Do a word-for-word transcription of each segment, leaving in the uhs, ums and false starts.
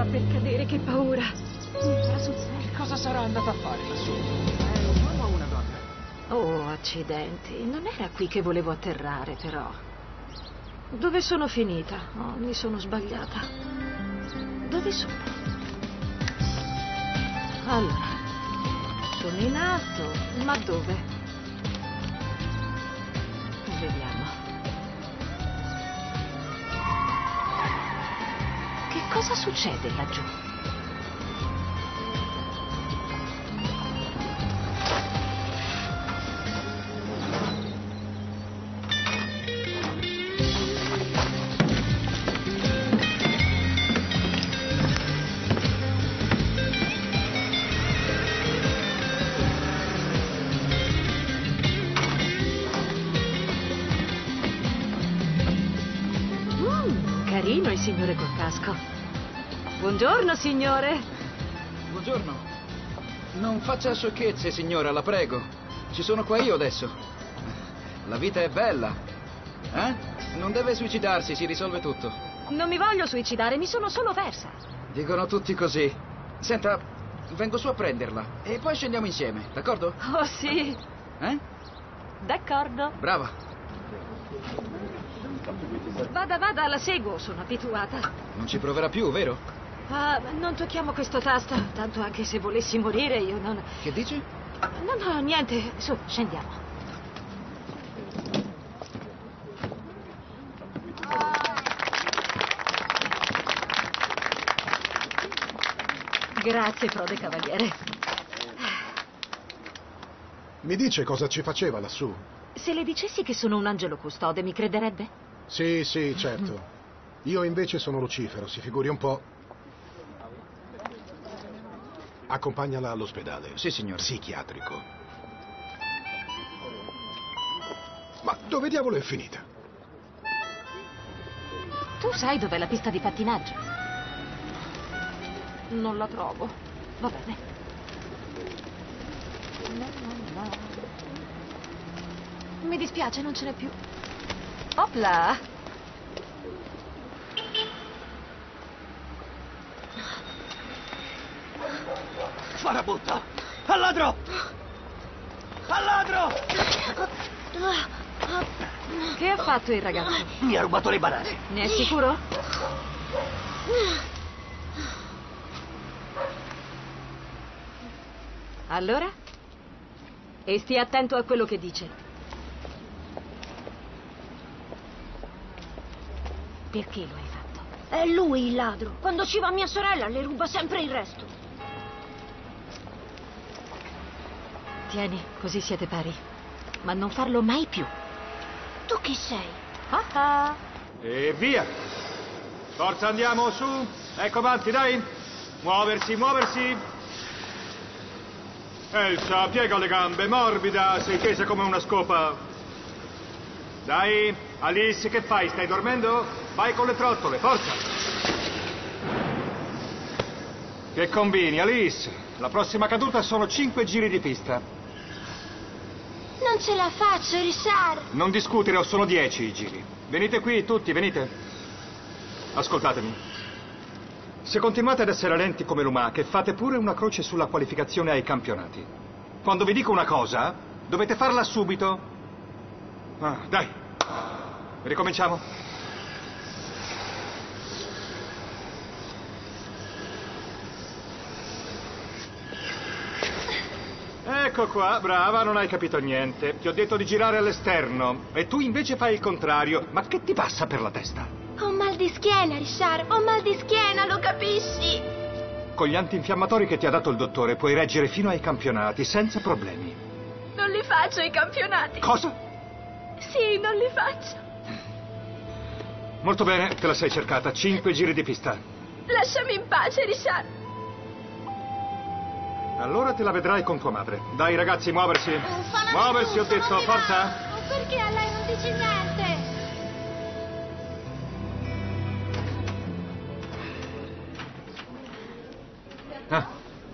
per cadere, che paura. Ora sul serio. Che cosa sarà andata a fare lassù? È un uomo o una donna? Oh, accidenti. Non era qui che volevo atterrare, però. Dove sono finita? Oh, mi sono sbagliata. Dove sono? Allora, sono in alto, ma dove? Vediamo. Che cosa succede laggiù? Carino il signore col casco. Buongiorno, signore. Buongiorno. Non faccia sciocchezze, signora, la prego. Ci sono qua io adesso. La vita è bella. Eh? Non deve suicidarsi, si risolve tutto. Non mi voglio suicidare, mi sono solo persa. Dicono tutti così. Senta, vengo su a prenderla e poi scendiamo insieme, d'accordo? Oh, sì. Eh? D'accordo. Brava. Vada, vada, la seguo, sono abituata. Non ci proverà più, vero? Ah, non tocchiamo questo tasto. Tanto anche se volessi morire io non... Che dici? No, no, niente. Su, scendiamo. Grazie, prode cavaliere. Mi dice cosa ci faceva lassù? Se le dicessi che sono un angelo custode, mi crederebbe? Sì, sì, certo. Io invece sono Lucifero, si figuri un po'. Accompagnala all'ospedale. Sì, signore. Psichiatrico. Ma dove diavolo è finita? Tu sai dov'è la pista di pattinaggio? Non la trovo. Va bene. No, no, no. Mi dispiace, non ce n'è più. Opla! Farabutta! Al ladro! Al ladro! Che ha fatto il ragazzo? Mi ha rubato le banane. Ne è sicuro? Allora? E stia attento a quello che dice. Perché lo hai fatto? È lui il ladro. Quando ci va mia sorella le ruba sempre il resto. Tieni, così siete pari. Ma non farlo mai più. Tu chi sei? Ah ah. E via! Forza, andiamo, su! Ecco avanti, dai! Muoversi, muoversi! Elsa, piega le gambe, morbida, sei tesa come una scopa. Dai, Alice, che fai? Stai dormendo? Vai con le trottole, forza! Che combini, Alice? La prossima caduta sono cinque giri di pista. Non ce la faccio, Richard. Non discutere, sono dieci i giri. Venite qui, tutti, venite. Ascoltatemi. Se continuate ad essere lenti come lumache, fate pure una croce sulla qualificazione ai campionati. Quando vi dico una cosa, dovete farla subito. Ah, dai. Ricominciamo. Ecco qua, brava, non hai capito niente. Ti ho detto di girare all'esterno e tu invece fai il contrario. Ma che ti passa per la testa? Ho mal di schiena, Richard. Ho mal di schiena, lo capisci? Con gli antinfiammatori che ti ha dato il dottore puoi reggere fino ai campionati senza problemi. Non li faccio i campionati. Cosa? Sì, non li faccio. Molto bene, te la sei cercata. Cinque giri di pista. Lasciami in pace, Richard. Allora te la vedrai con tua madre. Dai, ragazzi, muoversi. Muoversi, ho detto, forza. Ma perché a lei non dici niente? Ah.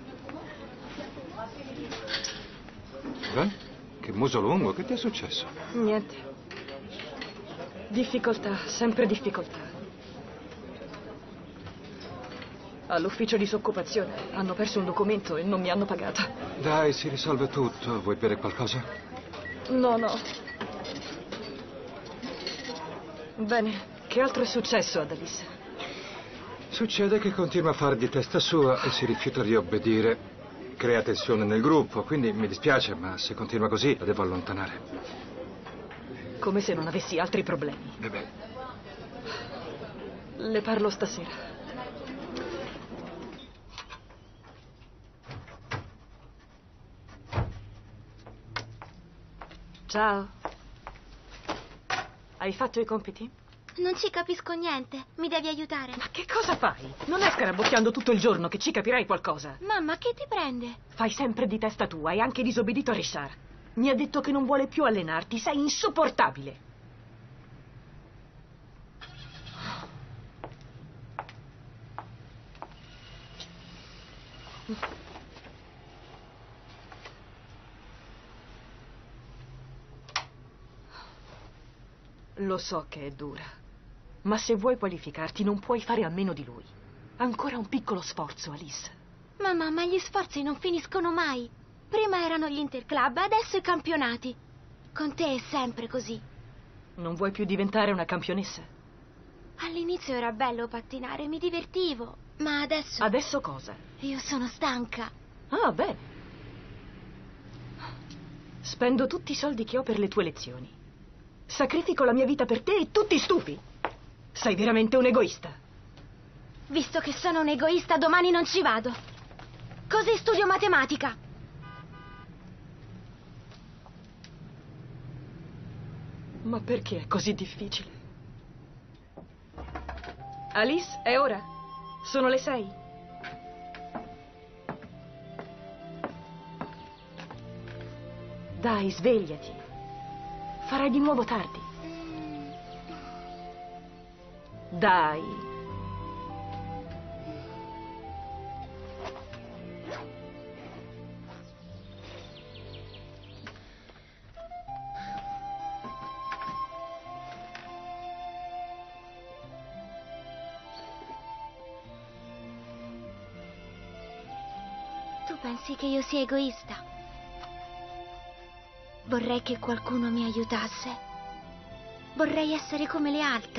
Beh, che muso lungo, che ti è successo? Niente. Difficoltà, sempre difficoltà. All'ufficio di disoccupazione. Hanno perso un documento e non mi hanno pagata. Dai, si risolve tutto. Vuoi bere qualcosa? No, no. Bene, che altro è successo ad Alice? Succede che continua a fare di testa sua e si rifiuta di obbedire. Crea tensione nel gruppo, quindi mi dispiace, ma se continua così la devo allontanare. Come se non avessi altri problemi. Beh, Le parlo stasera. Ciao. Hai fatto i compiti? Non ci capisco niente. Mi devi aiutare. Ma che cosa fai? Non è scarabocchiando tutto il giorno che ci capirai qualcosa. Mamma, che ti prende? Fai sempre di testa tua, hai anche disobbedito a Richard. Mi ha detto che non vuole più allenarti, sei insopportabile. Lo so che è dura, ma se vuoi qualificarti non puoi fare a meno di lui. Ancora un piccolo sforzo, Alice. Mamma, ma gli sforzi non finiscono mai. Prima erano gli interclub, adesso i campionati. Con te è sempre così. Non vuoi più diventare una campionessa? All'inizio era bello pattinare, mi divertivo. Ma adesso... Adesso cosa? Io sono stanca. Ah, bene. Spendo tutti i soldi che ho per le tue lezioni. Sacrifico la mia vita per te e tu ti stufi. Sei veramente un egoista. Visto che sono un egoista, domani non ci vado. Così studio matematica. Ma perché è così difficile? Alice, è ora. Sono le sei. Dai, svegliati. Farai di nuovo tardi. Dai. Tu pensi che io sia egoista? Vorrei che qualcuno mi aiutasse. Vorrei essere come le altre.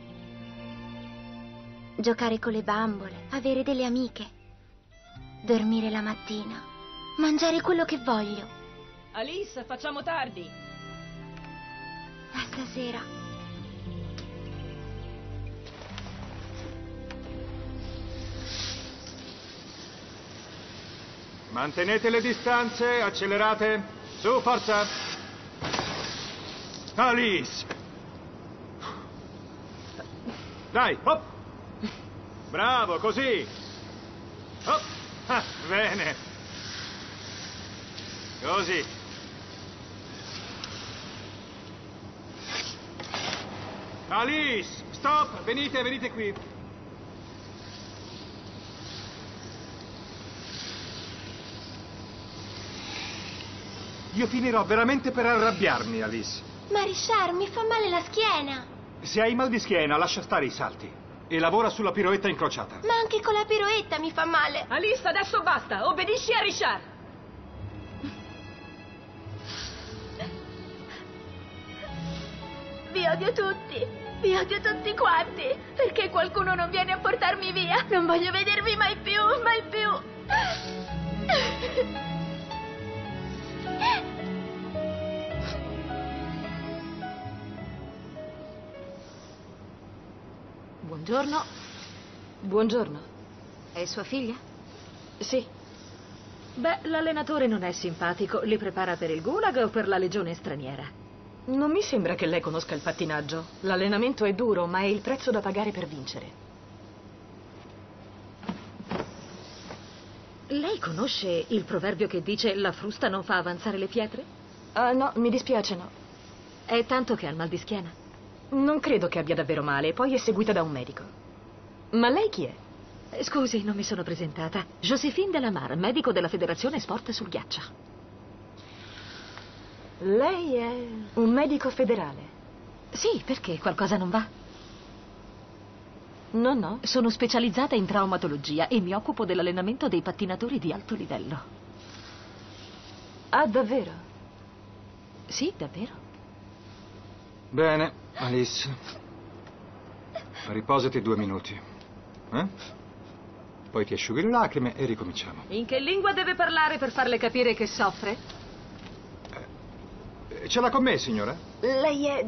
Giocare con le bambole, avere delle amiche. Dormire la mattina. Mangiare quello che voglio. Alice, facciamo tardi. A stasera. mantenete le distanze, accelerate. Su, forza! Alice! Dai, hop! Bravo, così! Hop! Ah, bene! Così! Alice! Stop! Venite, venite qui! Io finirò veramente per arrabbiarmi, Alice. Ma Richard, mi fa male la schiena. Se hai mal di schiena, lascia stare i salti. E lavora sulla piroetta incrociata. Ma anche con la piroetta mi fa male. Alice, adesso basta. Obbedisci a Richard. Vi odio tutti. Vi odio tutti quanti. Perché qualcuno non viene a portarmi via? Non voglio vedervi mai più, mai più. Buongiorno. Buongiorno. È sua figlia? Sì. Beh, l'allenatore non è simpatico. Li prepara per il gulag o per la legione straniera? Non mi sembra che lei conosca il pattinaggio. L'allenamento è duro, ma è il prezzo da pagare per vincere. Lei conosce il proverbio che dice la frusta non fa avanzare le pietre? Ah, no, mi dispiace, no. È tanto che ha il mal di schiena. Non credo che abbia davvero male, poi è seguita da un medico. Ma lei chi è? Scusi, non mi sono presentata. Joséphine Delamar, medico della Federazione Sport sul Ghiaccio. Lei è un medico federale? Sì, perché? Qualcosa non va? No, no, sono specializzata in traumatologia e mi occupo dell'allenamento dei pattinatori di alto livello. Ah, davvero? Sì, davvero. Bene, Alice. Riposati due minuti. Eh? Poi ti asciughi le lacrime e ricominciamo. In che lingua deve parlare per farle capire che soffre? Eh, ce l'ha con me, signora? Lei è...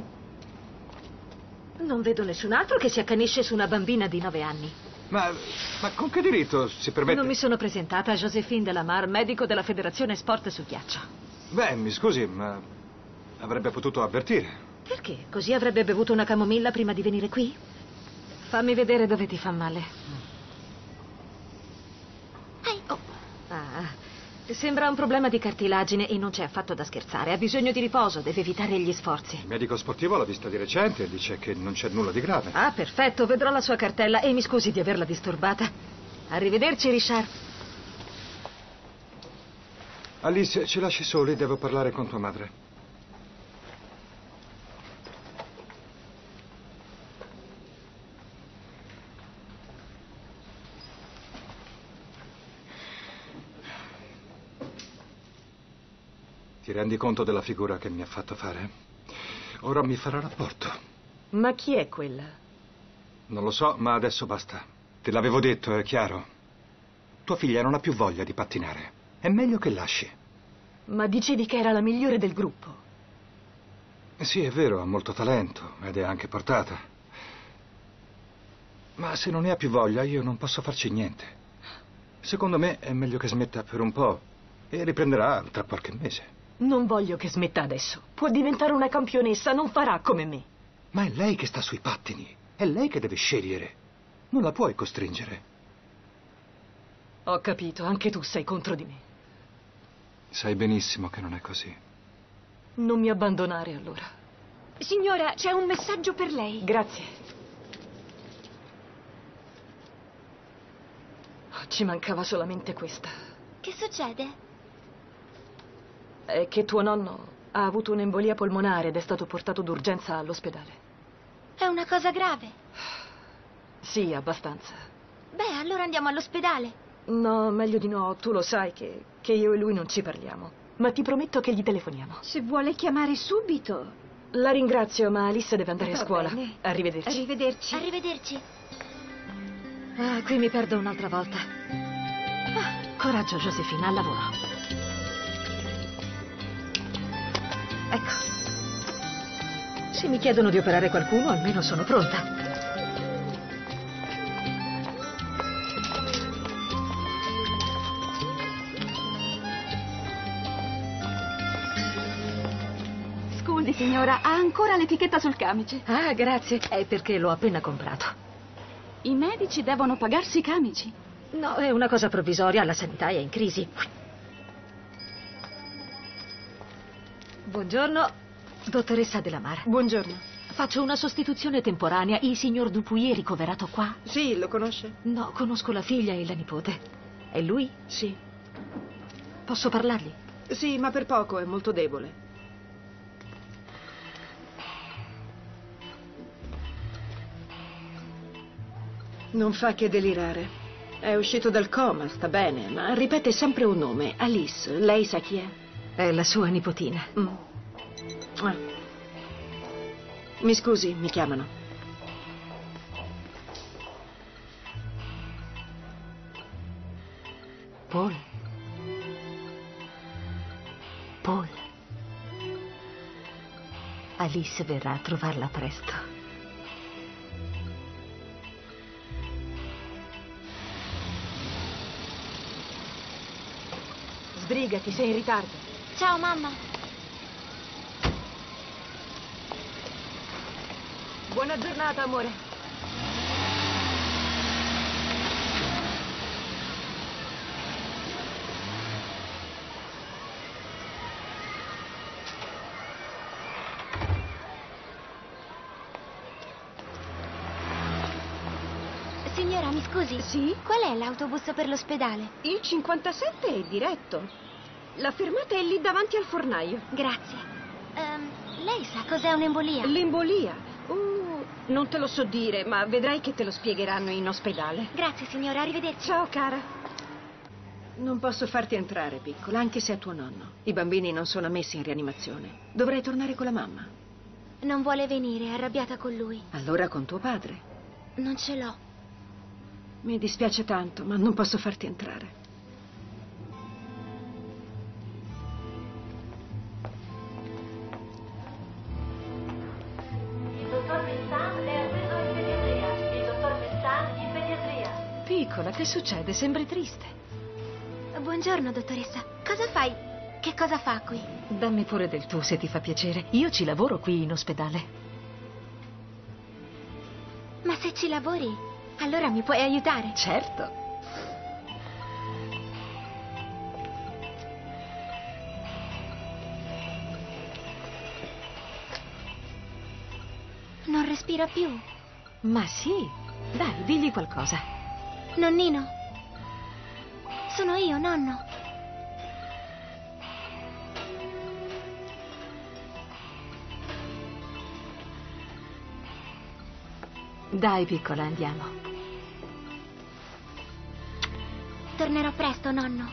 Non vedo nessun altro che si accanisce su una bambina di nove anni. Ma, ma con che diritto si permette... Non mi sono presentata a Joséphine Delamar, medico della Federazione Sport su Ghiaccio. Beh, mi scusi, ma avrebbe potuto avvertire. Perché? Così avrebbe bevuto una camomilla prima di venire qui? Fammi vedere dove ti fa male. Ehi, oh. Ah, sembra un problema di cartilagine e non c'è affatto da scherzare. Ha bisogno di riposo, deve evitare gli sforzi. Il medico sportivo l'ha vista di recente e dice che non c'è nulla di grave. Ah, perfetto, vedrò la sua cartella e mi scusi di averla disturbata. Arrivederci, Richard. Alice, ci lasci soli, devo parlare con tua madre. Ti rendi conto della figura che mi ha fatto fare? Ora mi farà rapporto. Ma chi è quella? Non lo so, ma adesso basta. Te l'avevo detto, è chiaro. Tua figlia non ha più voglia di pattinare. È meglio che lasci. Ma dicevi che era la migliore del gruppo. Sì, è vero, ha molto talento ed è anche portata. Ma se non ne ha più voglia, io non posso farci niente. Secondo me è meglio che smetta per un po' e riprenderà tra qualche mese. Non voglio che smetta adesso. Può diventare una campionessa, non farà come me. Ma è lei che sta sui pattini. È lei che deve scegliere. Non la puoi costringere. Ho capito, anche tu sei contro di me. Sai benissimo che non è così. Non mi abbandonare allora. Signora, c'è un messaggio per lei. Grazie. Ci mancava solamente questa. Che succede? È che tuo nonno ha avuto un'embolia polmonare ed è stato portato d'urgenza all'ospedale. È una cosa grave. Sì, abbastanza. Beh, allora andiamo all'ospedale. No, meglio di no. Tu lo sai che, che io e lui non ci parliamo. Ma ti prometto che gli telefoniamo. Se vuole chiamare subito. La ringrazio, ma Alice deve andare a Va scuola. bene. Arrivederci. Arrivederci. Arrivederci. Ah, qui mi perdo un'altra volta. Ah, coraggio, Joséphine, al lavoro. Ecco. Se mi chiedono di operare qualcuno, almeno sono pronta. Scusi, signora, ha ancora l'etichetta sul camice. Ah, grazie. È perché l'ho appena comprato. I medici devono pagarsi i camici. No, è una cosa provvisoria, la sanità è in crisi. Buongiorno, dottoressa Delamar. Buongiorno. Faccio una sostituzione temporanea. Il signor Dupuy è ricoverato qua? Sì, lo conosce? No, conosco la figlia e la nipote. È lui? Sì. Posso parlargli? Sì, ma per poco, è molto debole. Non fa che delirare. È uscito dal coma, sta bene, ma ripete sempre un nome. Alice, lei sa chi è? È la sua nipotina. Mm. Ah. Mi scusi, mi chiamano. Paul. Paul. Alice verrà a trovarla presto. Sbrigati, sei in ritardo. Ciao, mamma. Buona giornata, amore. Signora, mi scusi? Sì? Qual è l'autobus per l'ospedale? Il cinquantasette è diretto. La fermata è lì davanti al fornaio. Grazie. Ehm, lei sa cos'è un'embolia? L'embolia. Uh, Oh, non te lo so dire, ma vedrai che te lo spiegheranno in ospedale. Grazie, signora, arrivederci. Ciao, cara. Non posso farti entrare, piccola, anche se è tuo nonno. I bambini non sono ammessi in rianimazione. Dovrai tornare con la mamma. Non vuole venire, è arrabbiata con lui. Allora con tuo padre. Non ce l'ho. Mi dispiace tanto, ma non posso farti entrare. Il dottor Messan è atteso in pediatria. Il dottor Messan in pediatria. Piccola, che succede? Sembri triste. Buongiorno, dottoressa. Cosa fai? Che cosa fa qui? Dammi pure del tu, se ti fa piacere. Io ci lavoro qui in ospedale. Ma se ci lavori, allora mi puoi aiutare? Certo. Non respira più. Ma sì. Dai, digli qualcosa. Nonnino. Sono io, nonno. Dai, piccola, andiamo. Tornerò presto, nonno.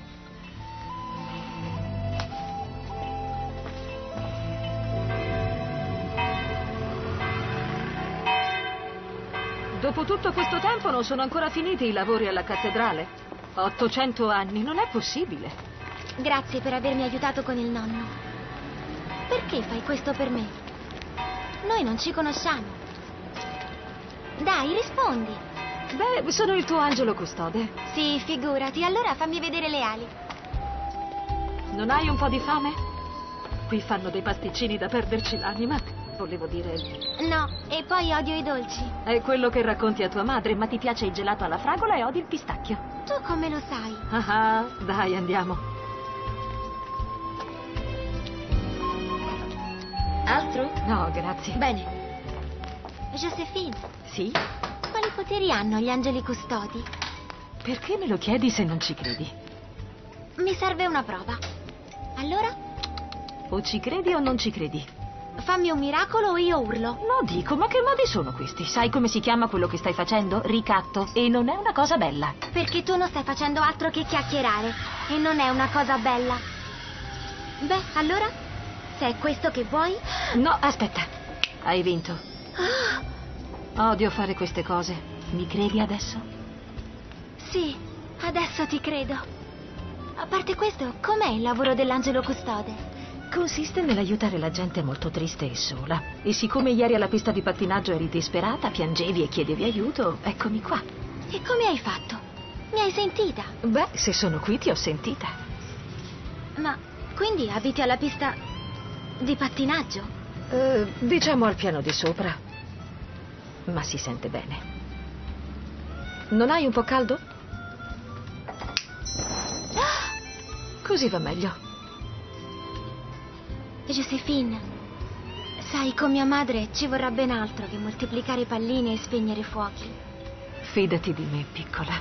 Dopo tutto questo tempo non sono ancora finiti i lavori alla cattedrale. ottocento anni, non è possibile. Grazie per avermi aiutato con il nonno. Perché fai questo per me? Noi non ci conosciamo. Dai, rispondi. Beh, sono il tuo angelo custode. Sì, figurati. Allora fammi vedere le ali. Non hai un po' di fame? Qui fanno dei pasticcini da perderci l'anima. Volevo dire... No, e poi odio i dolci. È quello che racconti a tua madre, ma ti piace il gelato alla fragola e odi il pistacchio. Tu come lo sai? Ah, ah, dai, andiamo. Altro? No, grazie. Bene. Josephine. Sì? Quali poteri hanno gli angeli custodi? Perché me lo chiedi se non ci credi? Mi serve una prova. Allora? O ci credi o non ci credi? Fammi un miracolo o io urlo. No, dico, ma che modi sono questi? Sai come si chiama quello che stai facendo? Ricatto. E non è una cosa bella. Perché tu non stai facendo altro che chiacchierare. E non è una cosa bella. Beh, allora? Se è questo che vuoi? No, aspetta. Hai vinto. Odio fare queste cose. Mi credi adesso? Sì, adesso ti credo. A parte questo, com'è il lavoro dell'angelo custode? Consiste nell'aiutare la gente molto triste e sola. E siccome ieri alla pista di pattinaggio eri disperata, piangevi e chiedevi aiuto, eccomi qua. E come hai fatto? Mi hai sentita? Beh, se sono qui ti ho sentita. Ma quindi abiti alla pista di pattinaggio? Eh, diciamo al piano di sopra. Ma si sente bene. Non hai un po' caldo? Così va meglio. Josephine, sai, con mia madre ci vorrà ben altro che moltiplicare palline e spegnere fuochi. Fidati di me, piccola.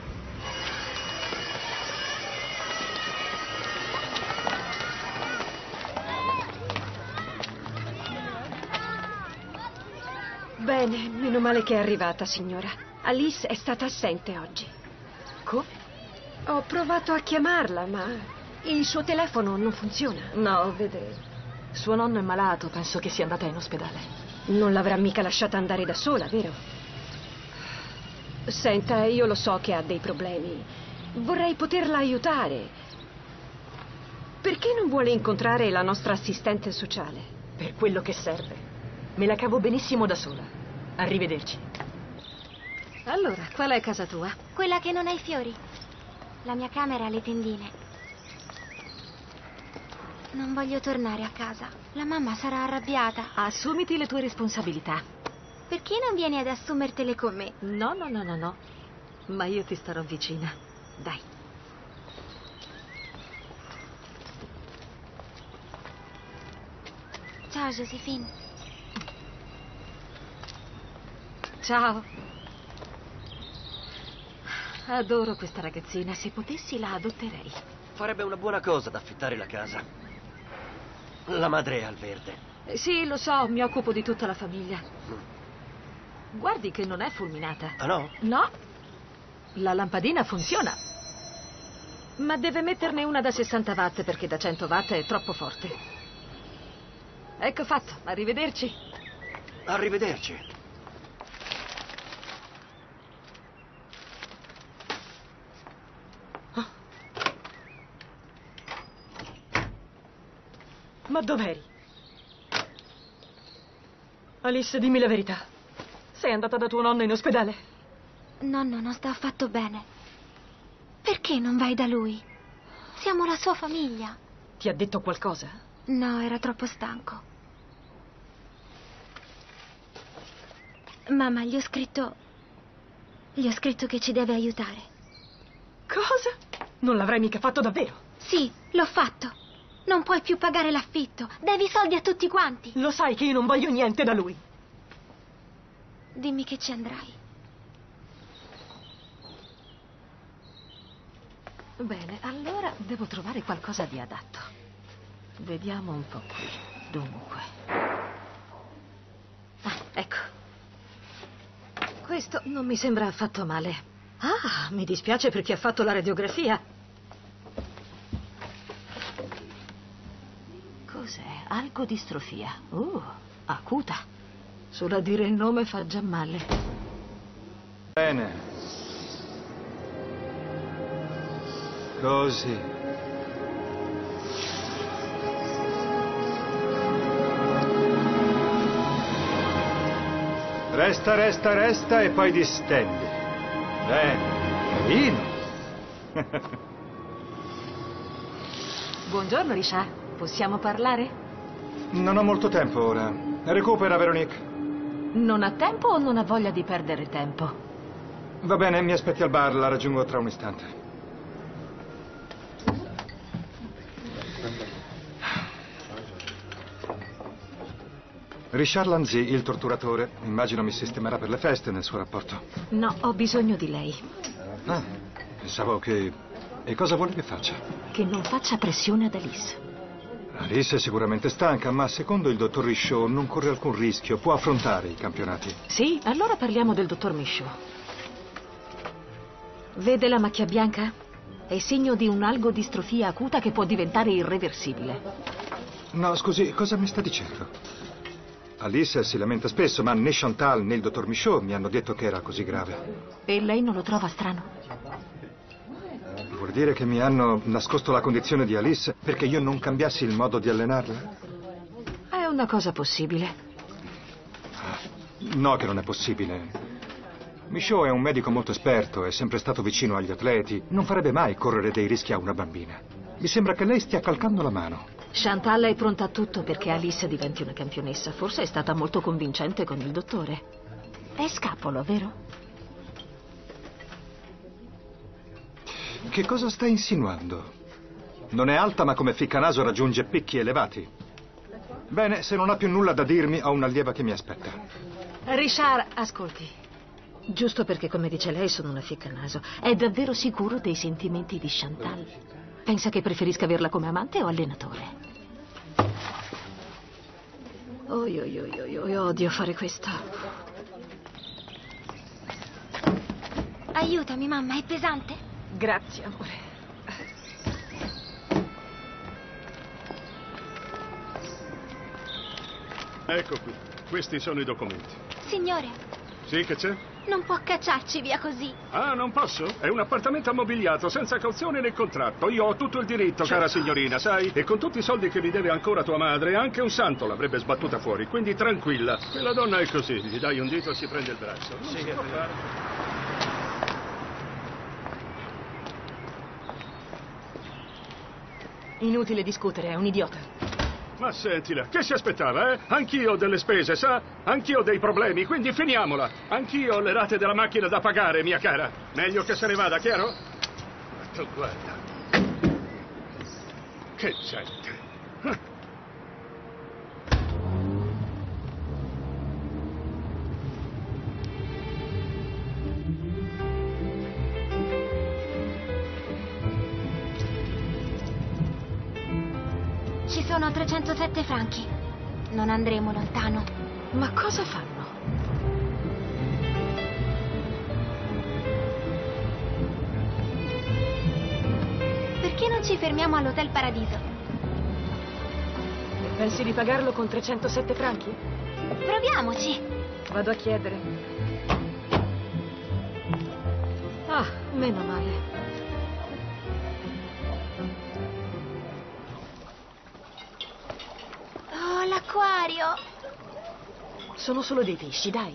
Bene, meno male che è arrivata, signora. Alice è stata assente oggi. Come? Ho provato a chiamarla, ma il suo telefono non funziona. No, vede. Suo nonno è malato, penso che sia andata in ospedale. Non l'avrà mica lasciata andare da sola, vero? Senta, io lo so che ha dei problemi. Vorrei poterla aiutare. Perché non vuole incontrare la nostra assistente sociale? Per quello che serve. Me la cavo benissimo da sola. Arrivederci. Allora, qual è casa tua? Quella che non ha i fiori. La mia camera ha le tendine. Non voglio tornare a casa. La mamma sarà arrabbiata. Assumiti le tue responsabilità. Perché non vieni ad assumertele con me? No, no, no, no, no. Ma io ti starò vicina. Dai. Ciao, Josephine. Ciao. Adoro questa ragazzina. Se potessi la adotterei. Farebbe una buona cosa da affittare la casa. La madre è al verde. Sì, lo so, mi occupo di tutta la famiglia. Guardi che non è fulminata. Ah no? No. La lampadina funziona. Ma deve metterne una da sessanta watt perché da cento watt è troppo forte. Ecco fatto. Arrivederci. Arrivederci. Oh. Ma dov'eri? Alice, dimmi la verità. Sei andata da tuo nonno in ospedale? Nonno non sta affatto bene. Perché non vai da lui? Siamo la sua famiglia. Ti ha detto qualcosa? No, era troppo stanco. Mamma, gli ho scritto... Gli ho scritto che ci deve aiutare. Cosa? Non l'avrei mica fatto davvero? Sì, l'ho fatto. Non puoi più pagare l'affitto. Devi i soldi a tutti quanti. Lo sai che io non voglio niente da lui. Dimmi che ci andrai. Bene, allora devo trovare qualcosa di adatto. Vediamo un po' qui. Dunque. Ah, ecco. Questo non mi sembra affatto male. Ah, mi dispiace per chi ha fatto la radiografia. Cos'è? Algodistrofia. Uh, acuta. Solo a dire il nome fa già male. Bene. Così. Resta, resta, resta e poi distendi. Bene. Carino. Buongiorno, Richard. Possiamo parlare? Non ho molto tempo ora. Recupera, Veronique. Non ha tempo o non ha voglia di perdere tempo? Va bene, mi aspetti al bar, la raggiungo tra un istante. Richard Lanzy, il torturatore. Immagino mi sistemerà per le feste nel suo rapporto. No, ho bisogno di lei. Ah, pensavo che... E cosa vuole che faccia? Che non faccia pressione ad Alice. Alice è sicuramente stanca, ma secondo il dottor Richaud non corre alcun rischio. Può affrontare i campionati. Sì, allora parliamo del dottor Michaud. Vede la macchia bianca? È segno di un'algodistrofia acuta che può diventare irreversibile. No, scusi, cosa mi sta dicendo? Alice si lamenta spesso, ma né Chantal né il dottor Michaud mi hanno detto che era così grave. E lei non lo trova strano? Vuol dire che mi hanno nascosto la condizione di Alice perché io non cambiassi il modo di allenarla? È una cosa possibile. No, che non è possibile. Michaud è un medico molto esperto, è sempre stato vicino agli atleti. Non farebbe mai correre dei rischi a una bambina. Mi sembra che lei stia calcando la mano. Chantal è pronta a tutto perché Alice diventi una campionessa. Forse è stata molto convincente con il dottore. È scapolo, vero? Che cosa sta insinuando? Non è alta, ma come ficcanaso raggiunge picchi elevati. Bene, se non ha più nulla da dirmi, ho un'allieva che mi aspetta. Richard, ascolti. Giusto perché, come dice lei, sono una ficcanaso. È davvero sicuro dei sentimenti di Chantal? Pensa che preferisca averla come amante o allenatore? Oi, oi, oi, oi, oi, odio fare questo. Aiutami, mamma, è pesante? Grazie, amore. Ecco qui, questi sono i documenti. Signore, Sì, che c'è? non può cacciarci via così. Ah, non posso? È un appartamento ammobiliato, senza cauzione né contratto. Io ho tutto il diritto, cara signorina, sai? E con tutti i soldi che mi deve ancora tua madre, anche un santo l'avrebbe sbattuta fuori. Quindi tranquilla. Quella donna è così, gli dai un dito e si prende il braccio. Non Sì, si è può vero. fare. Inutile discutere, è un idiota. Ma sentila, che si aspettava, eh? Anch'io ho delle spese, sa? Anch'io ho dei problemi, quindi finiamola. Anch'io ho le rate della macchina da pagare, mia cara. Meglio che se ne vada, chiaro? Ma tu guarda. Che gente. Ah. Ci sono trecentosette franchi. Non andremo lontano. Ma cosa fanno? Ci fermiamo all'Hotel Paradiso. E pensi di pagarlo con trecentosette franchi? Proviamoci. Vado a chiedere. Ah, meno male. Oh, l'acquario. Sono solo dei pesci, dai.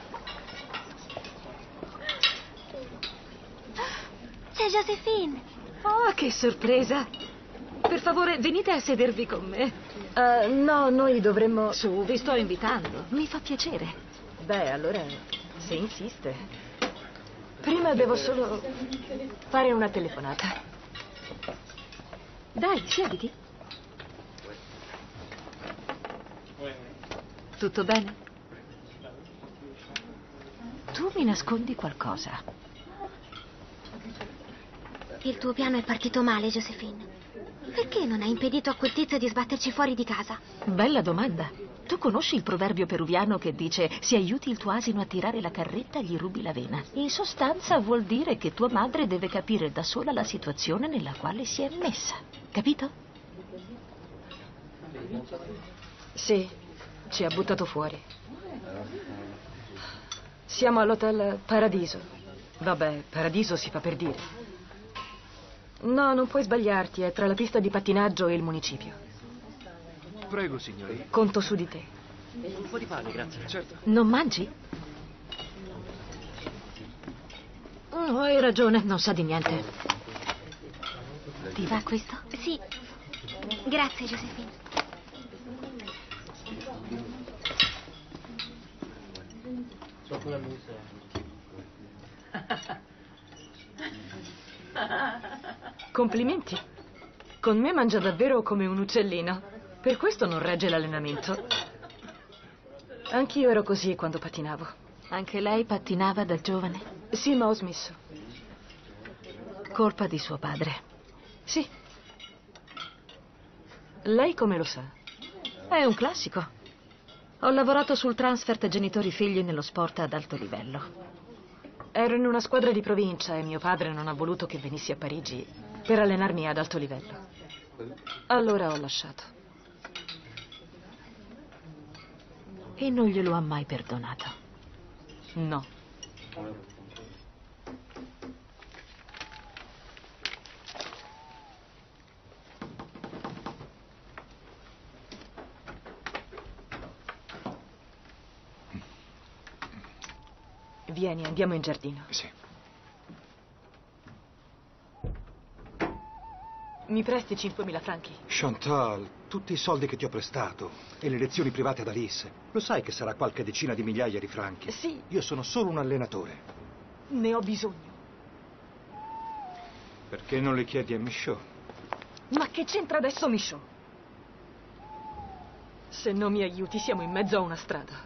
C'è Josephine. Oh, che sorpresa. Per favore, venite a sedervi con me. Uh, no, noi dovremmo... Su, vi sto invitando. Mi fa piacere. Beh, allora, se insiste. Prima devo solo fare una telefonata. Dai, siediti. Tutto bene? Tu mi nascondi qualcosa. Il tuo piano è partito male, Josephine. Perché non hai impedito a quel tizio di sbatterci fuori di casa? Bella domanda. Tu conosci il proverbio peruviano che dice se aiuti il tuo asino a tirare la carretta gli rubi la vena? In sostanza vuol dire che tua madre deve capire da sola la situazione nella quale si è messa. Capito? Sì, ci ha buttato fuori. Siamo all'Hotel Paradiso. Vabbè, Paradiso si fa per dire. No, non puoi sbagliarti, è tra la pista di pattinaggio e il municipio. Prego, signori. Conto su di te. Un po' di pane, grazie. Certo. Non mangi? Oh, hai ragione, non sa di niente. Ti va questo? Sì. Grazie, Josephine. Complimenti. Con me mangia davvero come un uccellino. Per questo non regge l'allenamento. Anch'io ero così quando pattinavo. Anche lei pattinava da giovane? Sì, ma ho smesso. Colpa di suo padre. Sì. Lei come lo sa? È un classico. Ho lavorato sul transfert genitori-figli nello sport ad alto livello. Ero in una squadra di provincia e mio padre non ha voluto che venissi a Parigi per allenarmi ad alto livello. Allora ho lasciato. E non glielo ha mai perdonato? No. Vieni, andiamo in giardino. Sì. Mi presti cinquemila franchi? Chantal, tutti i soldi che ti ho prestato e le lezioni private ad Alice. Lo sai che sarà qualche decina di migliaia di franchi? Sì. Io sono solo un allenatore. Ne ho bisogno. Perché non le chiedi a Michaud? Ma che c'entra adesso Michaud? Se non mi aiuti siamo in mezzo a una strada.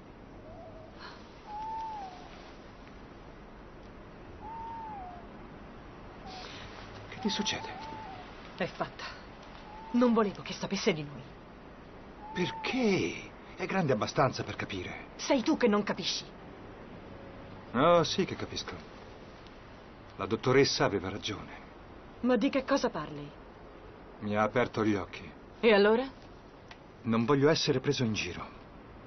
Che ti succede? È fatta. Non volevo che sapesse di noi. Perché? È grande abbastanza per capire. Sei tu che non capisci. Oh, sì che capisco. La dottoressa aveva ragione. Ma di che cosa parli? Mi ha aperto gli occhi. E allora? Non voglio essere preso in giro.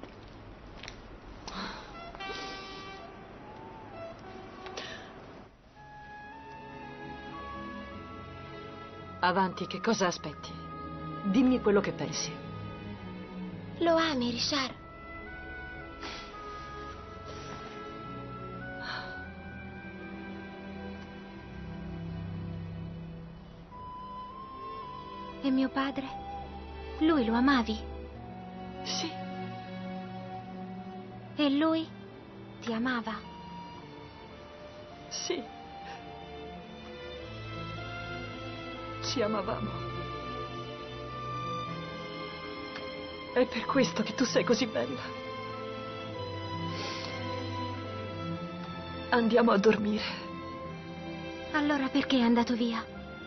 Avanti, che cosa aspetti? Dimmi quello che pensi. Lo ami, Richard? E mio padre? Lui lo amavi? Sì. E lui ti amava? Sì. Ci amavamo. È per questo che tu sei così bella. Andiamo a dormire. Allora perché è andato via?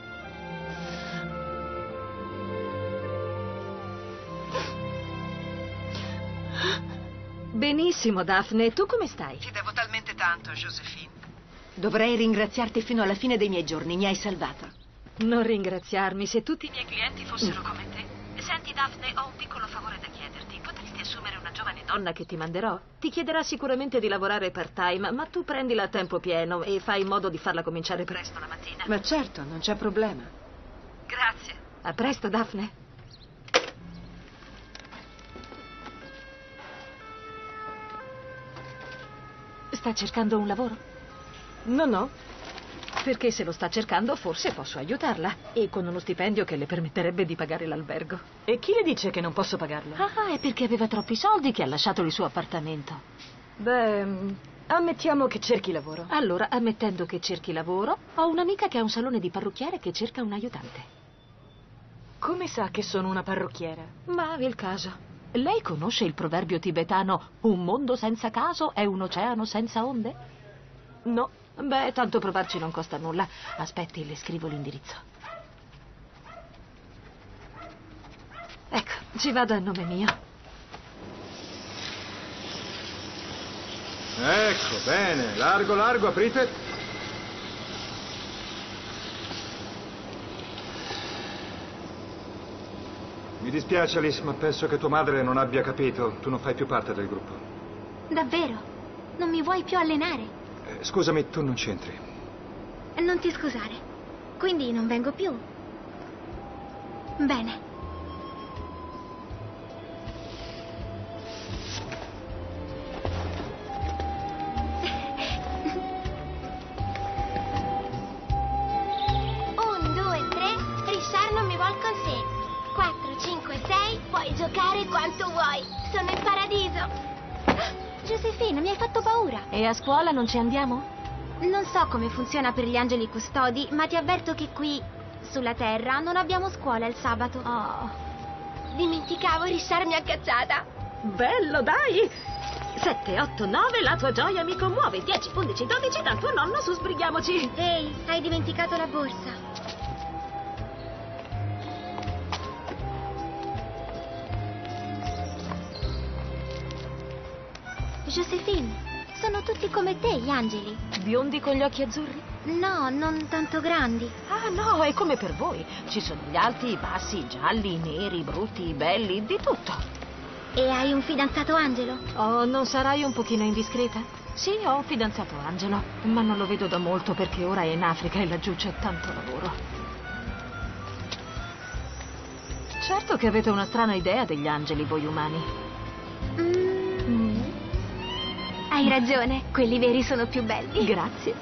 Benissimo, Daphne. Tu come stai? Ti devo talmente tanto, Josephine. Dovrei ringraziarti fino alla fine dei miei giorni. Mi hai salvata. Non ringraziarmi, se tutti i miei clienti fossero come te. Senti, Daphne, ho un piccolo favore da chiederti. Potresti assumere una giovane donna che ti manderò? Ti chiederà sicuramente di lavorare part-time, ma tu prendila a tempo pieno e fai in modo di farla cominciare presto la mattina. Ma certo, non c'è problema. Grazie. A presto, Daphne. Sta cercando un lavoro? No, no. Perché se lo sta cercando forse posso aiutarla. E con uno stipendio che le permetterebbe di pagare l'albergo. E chi le dice che non posso pagarlo? Ah, è perché aveva troppi soldi che ha lasciato il suo appartamento. Beh, ammettiamo che cerchi lavoro. Allora, ammettendo che cerchi lavoro, ho un'amica che ha un salone di parrucchiere che cerca un aiutante. Come sa che sono una parrucchiera? Ma il caso. Lei conosce il proverbio tibetano un mondo senza caso è un oceano senza onde? No. Beh, tanto provarci non costa nulla. Aspetti, le scrivo l'indirizzo. Ecco, ci vado a nome mio. Ecco, bene. Largo, largo, aprite. Mi dispiace, Alice, ma penso che tua madre non abbia capito. Tu non fai più parte del gruppo. Davvero? Non mi vuoi più allenare? Eh, scusami, tu non c'entri. Non ti scusare. Quindi non vengo più. Bene. Un, due, tre. Richard non mi vuol con sé. Quattro, cinque, sei. Puoi giocare quanto vuoi. Sono in paradiso. Giuseppina, mi hai fatto paura. E a scuola non ci andiamo? Non so come funziona per gli angeli custodi, ma ti avverto che qui, sulla Terra, non abbiamo scuola il sabato. Oh. Dimenticavo, Richard mi ha cacciata. Bello, dai! sette, otto, nove, la tua gioia mi commuove. dieci, undici, dodici, dal tuo nonno su sbrighiamoci. Ehi, hai dimenticato la borsa. Josephine, sono tutti come te, gli angeli. Biondi con gli occhi azzurri? No, non tanto grandi. Ah, no, è come per voi. Ci sono gli alti, i bassi, i gialli, i neri, i brutti, i belli, di tutto. E hai un fidanzato angelo? Oh, non sarai un pochino indiscreta? Sì, ho un fidanzato angelo, ma non lo vedo da molto perché ora è in Africa e laggiù c'è tanto lavoro. Certo che avete una strana idea degli angeli, voi umani. Mm. Hai ragione, quelli veri sono più belli. Grazie.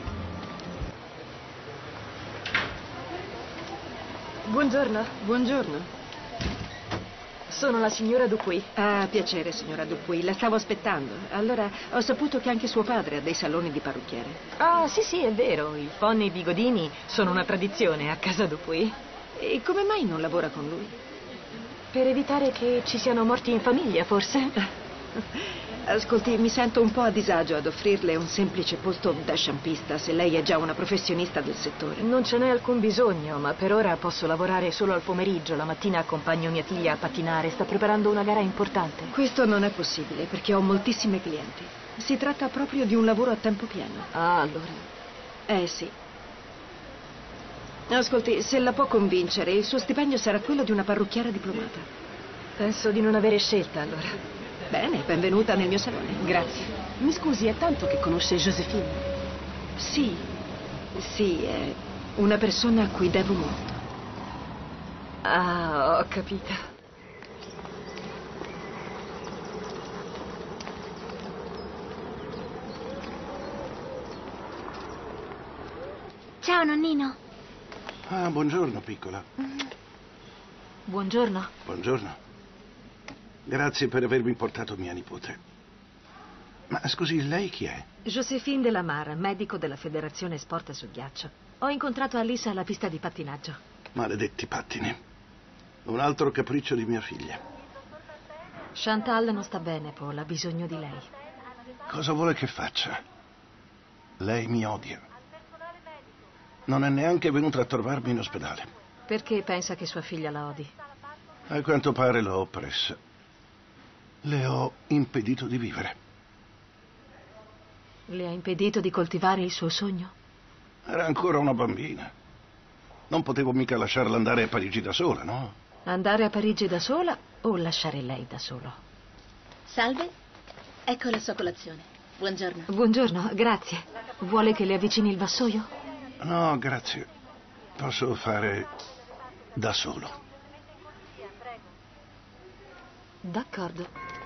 Buongiorno. Buongiorno. Sono la signora Dupuy. Ah, piacere, signora Dupuy. La stavo aspettando. Allora, ho saputo che anche suo padre ha dei saloni di parrucchiere. Ah, sì, sì, è vero. I ponni e i bigodini sono una tradizione a casa Dupuy. E come mai non lavora con lui? Per evitare che ci siano morti in famiglia, forse. Ascolti, mi sento un po' a disagio ad offrirle un semplice posto da sciampista se lei è già una professionista del settore. Non ce n'è alcun bisogno, ma per ora posso lavorare solo al pomeriggio. La mattina accompagno mia figlia a pattinare, sta preparando una gara importante. Questo non è possibile perché ho moltissime clienti. Si tratta proprio di un lavoro a tempo pieno. Ah, allora. Eh sì. Ascolti, se la può convincere, il suo stipendio sarà quello di una parrucchiera diplomata. Penso di non avere scelta, allora. Bene, benvenuta nel mio salone. Grazie. Mi scusi, è tanto che conosce Josephine? Sì, sì, è una persona a cui devo molto. Ah, ho capito. Ciao, nonnino. Ah, buongiorno, piccola. Buongiorno. Buongiorno. Grazie per avermi portato mia nipote. Ma scusi, lei chi è? Josephine Delamare, medico della Federazione Sport su Ghiaccio. Ho incontrato Alice alla pista di pattinaggio. Maledetti pattini. Un altro capriccio di mia figlia. Chantal non sta bene, Paul, ha bisogno di lei. Cosa vuole che faccia? Lei mi odia. Non è neanche venuta a trovarmi in ospedale. Perché pensa che sua figlia la odi? A quanto pare l'ho oppressa. Le ho impedito di vivere. Le ha impedito di coltivare il suo sogno? Era ancora una bambina. Non potevo mica lasciarla andare a Parigi da sola, no? Andare a Parigi da sola o lasciare lei da solo? Salve, ecco la sua colazione. Buongiorno. Buongiorno, grazie. Vuole che le avvicini il vassoio? No, grazie. Posso fare da solo. D'accordo.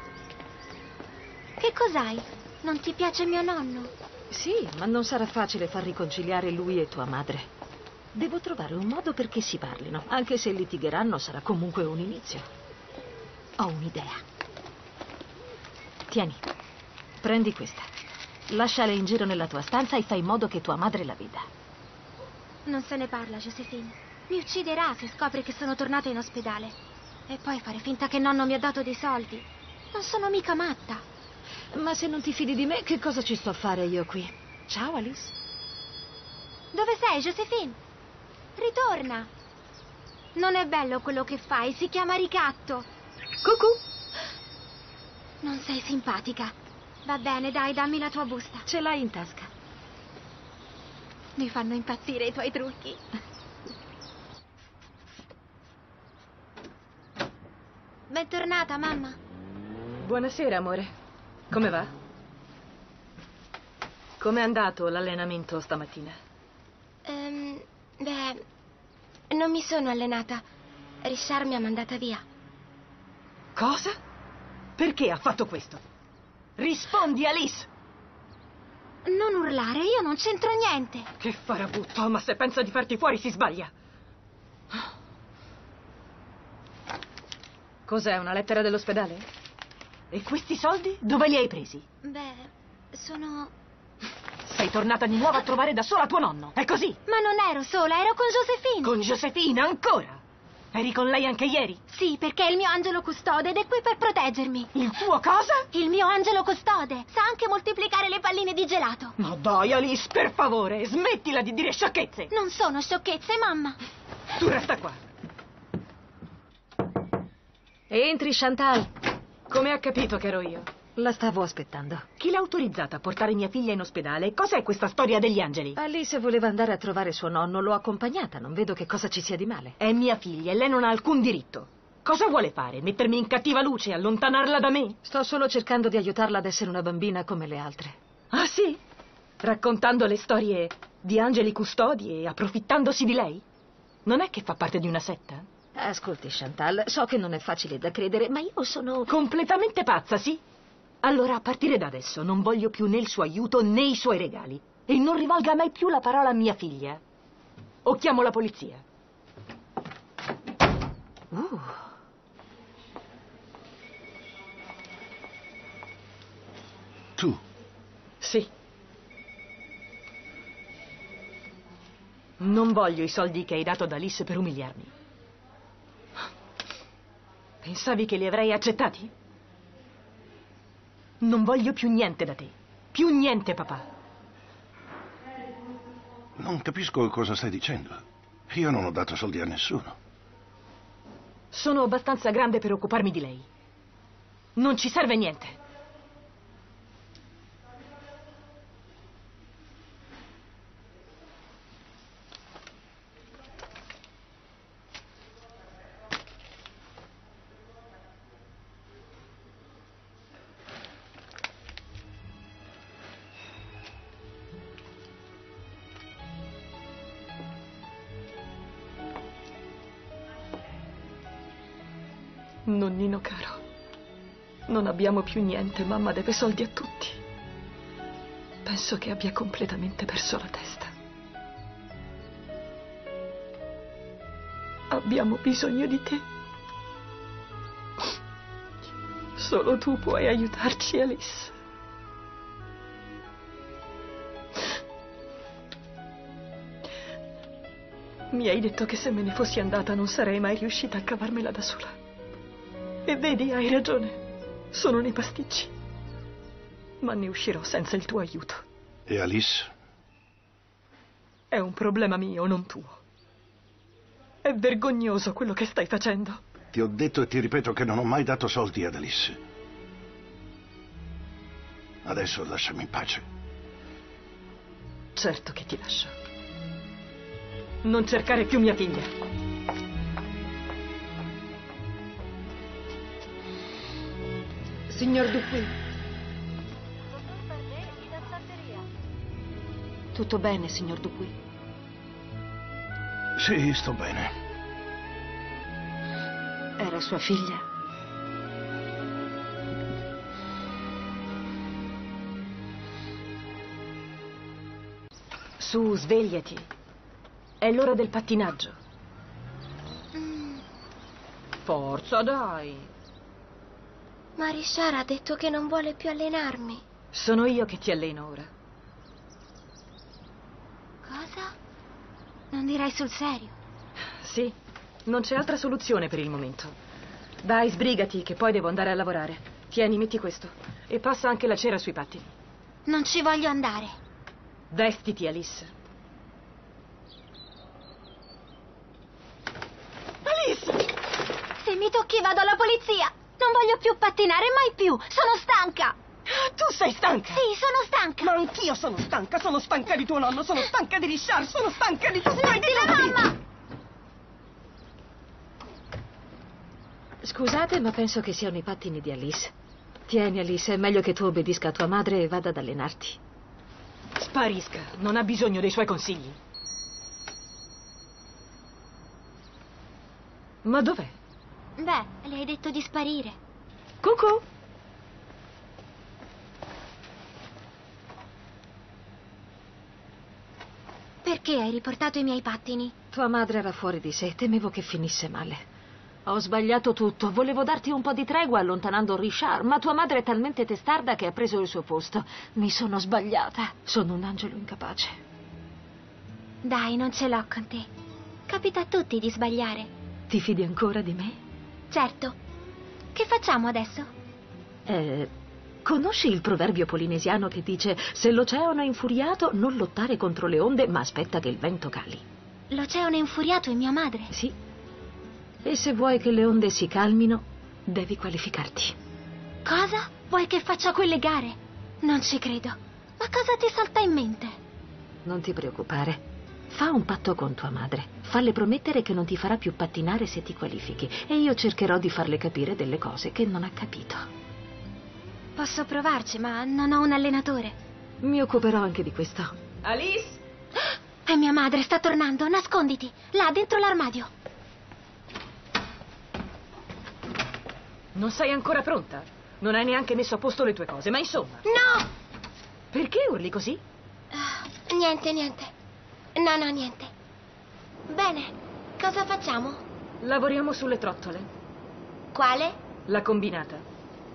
Che cos'hai? Non ti piace mio nonno? Sì, ma non sarà facile far riconciliare lui e tua madre. Devo trovare un modo perché si parlino. Anche se litigheranno, sarà comunque un inizio. Ho un'idea. Tieni, prendi questa. Lasciala in giro nella tua stanza e fai in modo che tua madre la veda. Non se ne parla, Josephine. Mi ucciderà se scopre che sono tornata in ospedale. E poi fare finta che nonno mi ha dato dei soldi. Non sono mica matta. Ma se non ti fidi di me, che cosa ci sto a fare io qui? Ciao, Alice. Dove sei, Josephine? Ritorna. Non è bello quello che fai, si chiama ricatto. Cucù. Non sei simpatica. Va bene, dai, dammi la tua busta. Ce l'hai in tasca. Mi fanno impazzire i tuoi trucchi. Bentornata, mamma. Buonasera, amore. Come va? Com'è andato l'allenamento stamattina? Um, beh, non mi sono allenata. Richard mi ha mandata via. Cosa? Perché ha fatto questo? Rispondi, Alice! Non urlare, io non c'entro niente. Che farabutto, ma se pensa di farti fuori si sbaglia. Cos'è, una lettera dell'ospedale? E questi soldi dove li hai presi? Beh, sono... Sei tornata di nuovo a trovare da sola tuo nonno, è così? Ma non ero sola, ero con Josephine. Con Josephine, ancora? Eri con lei anche ieri? Sì, perché è il mio angelo custode ed è qui per proteggermi. Il tuo cosa? Il mio angelo custode. Sa anche moltiplicare le palline di gelato. Ma dai, Alice, per favore, smettila di dire sciocchezze. Non sono sciocchezze, mamma. Tu resta qua. Entri, Chantal. Come ha capito che ero io? La stavo aspettando. Chi l'ha autorizzata a portare mia figlia in ospedale? Cos'è questa storia degli angeli? Alice voleva andare a trovare suo nonno, l'ho accompagnata, non vedo che cosa ci sia di male. È mia figlia e lei non ha alcun diritto. Cosa vuole fare? Mettermi in cattiva luce e allontanarla da me? Sto solo cercando di aiutarla ad essere una bambina come le altre. Ah, sì? Raccontando le storie di angeli custodi e approfittandosi di lei? Non è che fa parte di una setta? Ascolti, Chantal, so che non è facile da credere, ma io sono... Completamente pazza, sì? Allora, a partire da adesso, non voglio più né il suo aiuto né i suoi regali. E non rivolga mai più la parola a mia figlia. O chiamo la polizia. Uh. Tu? Sì. Non voglio i soldi che hai dato ad Alice per umiliarmi. Pensavi che li avrei accettati? Non voglio più niente da te. Più niente, papà. Non capisco cosa stai dicendo. Io non ho dato soldi a nessuno. Sono abbastanza grande per occuparmi di lei. Non ci serve niente. Nonnino caro, non abbiamo più niente, mamma deve soldi a tutti. Penso che abbia completamente perso la testa. Abbiamo bisogno di te. Solo tu puoi aiutarci, Alice. Mi hai detto che se me ne fossi andata non sarei mai riuscita a cavarmela da sola. E vedi, hai ragione. Sono nei pasticci. Ma ne uscirò senza il tuo aiuto. E Alice? È un problema mio, non tuo. È vergognoso quello che stai facendo. Ti ho detto e ti ripeto che non ho mai dato soldi ad Alice. Adesso lasciami in pace. Certo che ti lascio. Non cercare più mia figlia. Signor Dupuy. Tutto bene, signor Dupuy? Sì, sto bene. Era sua figlia? Su, svegliati. È l'ora del pattinaggio. Mm. Forza, dai. Ma Richard ha detto che non vuole più allenarmi. Sono io che ti alleno ora. Cosa? Non direi sul serio. Sì, non c'è altra soluzione per il momento. Dai, sbrigati, che poi devo andare a lavorare. Tieni, metti questo. E passa anche la cera sui pattini. Non ci voglio andare. Vestiti, Alice. Alice! Se mi tocchi vado alla polizia. Non voglio più pattinare, mai più. Sono stanca. Tu sei stanca? Sì, sono stanca. Ma anch'io sono stanca. Sono stanca di tuo nonno, sono stanca di Richard, sono stanca di tutti. Smettila, mamma! Scusate, ma penso che siano i pattini di Alice. Tieni, Alice, è meglio che tu obbedisca a tua madre e vada ad allenarti. Sparisca, non ha bisogno dei suoi consigli. Ma dov'è? Beh, le hai detto di sparire. Cucù! Perché hai riportato i miei pattini? Tua madre era fuori di sé, temevo che finisse male. Ho sbagliato tutto, volevo darti un po' di tregua allontanando Richard, ma tua madre è talmente testarda che ha preso il suo posto. Mi sono sbagliata, sono un angelo incapace. Dai, non ce l'ho con te. Capita a tutti di sbagliare. Ti fidi ancora di me? Certo. Che facciamo adesso? Eh, conosci il proverbio polinesiano che dice se l'oceano è infuriato non lottare contro le onde, ma aspetta che il vento cali? L'oceano è infuriato e mia madre? Sì. E se vuoi che le onde si calmino, devi qualificarti. Cosa? Vuoi che faccia quelle gare? Non ci credo. Ma cosa ti salta in mente? Non ti preoccupare. Fa un patto con tua madre. Falle promettere che non ti farà più pattinare se ti qualifichi. E io cercherò di farle capire delle cose che non ha capito. Posso provarci, ma non ho un allenatore. Mi occuperò anche di questo. Alice? È mia madre, sta tornando. Nasconditi. Là, dentro l'armadio. Non sei ancora pronta? Non hai neanche messo a posto le tue cose, ma insomma... No! Perché urli così? Uh, niente, niente. No, no, niente. Bene, cosa facciamo? Lavoriamo sulle trottole. Quale? La combinata.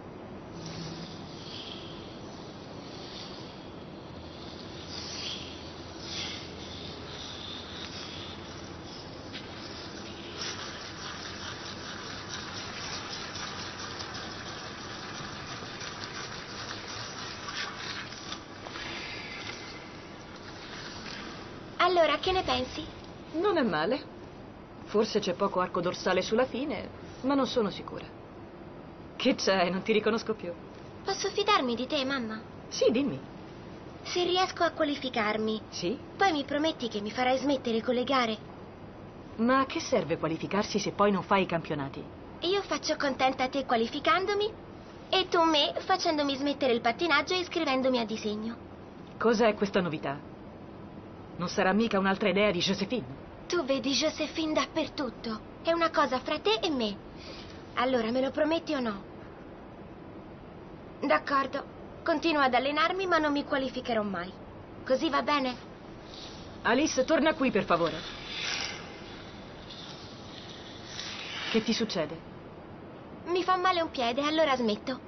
Allora, che ne pensi? Non è male. Forse c'è poco arco dorsale sulla fine, ma non sono sicura. Che c'è? Non ti riconosco più. Posso fidarmi di te, mamma? Sì, dimmi. Se riesco a qualificarmi, Sì? poi mi prometti che mi farai smettere con le gare? Ma a che serve qualificarsi se poi non fai i campionati? Io faccio contenta te qualificandomi e tu me facendomi smettere il pattinaggio e iscrivendomi a disegno. Cos'è questa novità? Non sarà mica un'altra idea di Joséphine? Tu vedi Joséphine dappertutto. È una cosa fra te e me. Allora, me lo prometti o no? D'accordo. Continuo ad allenarmi, ma non mi qualificherò mai. Così va bene? Alice, torna qui, per favore. Che ti succede? Mi fa male un piede, allora smetto.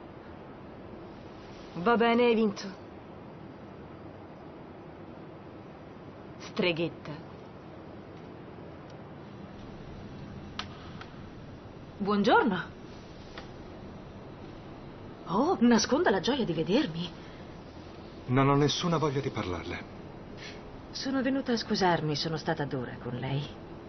Va bene, hai vinto. Streghetta. Buongiorno. Oh, nasconda la gioia di vedermi. Non ho nessuna voglia di parlarle. Sono venuta a scusarmi, sono stata dura con lei.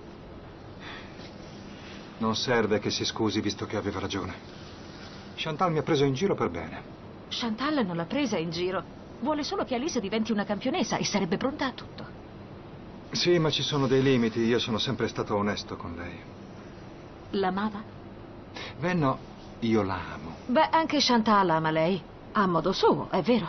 Non serve che si scusi, visto che aveva ragione. Chantal mi ha preso in giro per bene. Chantal non l'ha presa in giro. Vuole solo che Alice diventi una campionessa e sarebbe pronta a tutto. Sì, ma ci sono dei limiti. Io sono sempre stato onesto con lei. L'amava? Beh, no, io la amo. Beh, anche Chantal ama lei. A modo suo, è vero.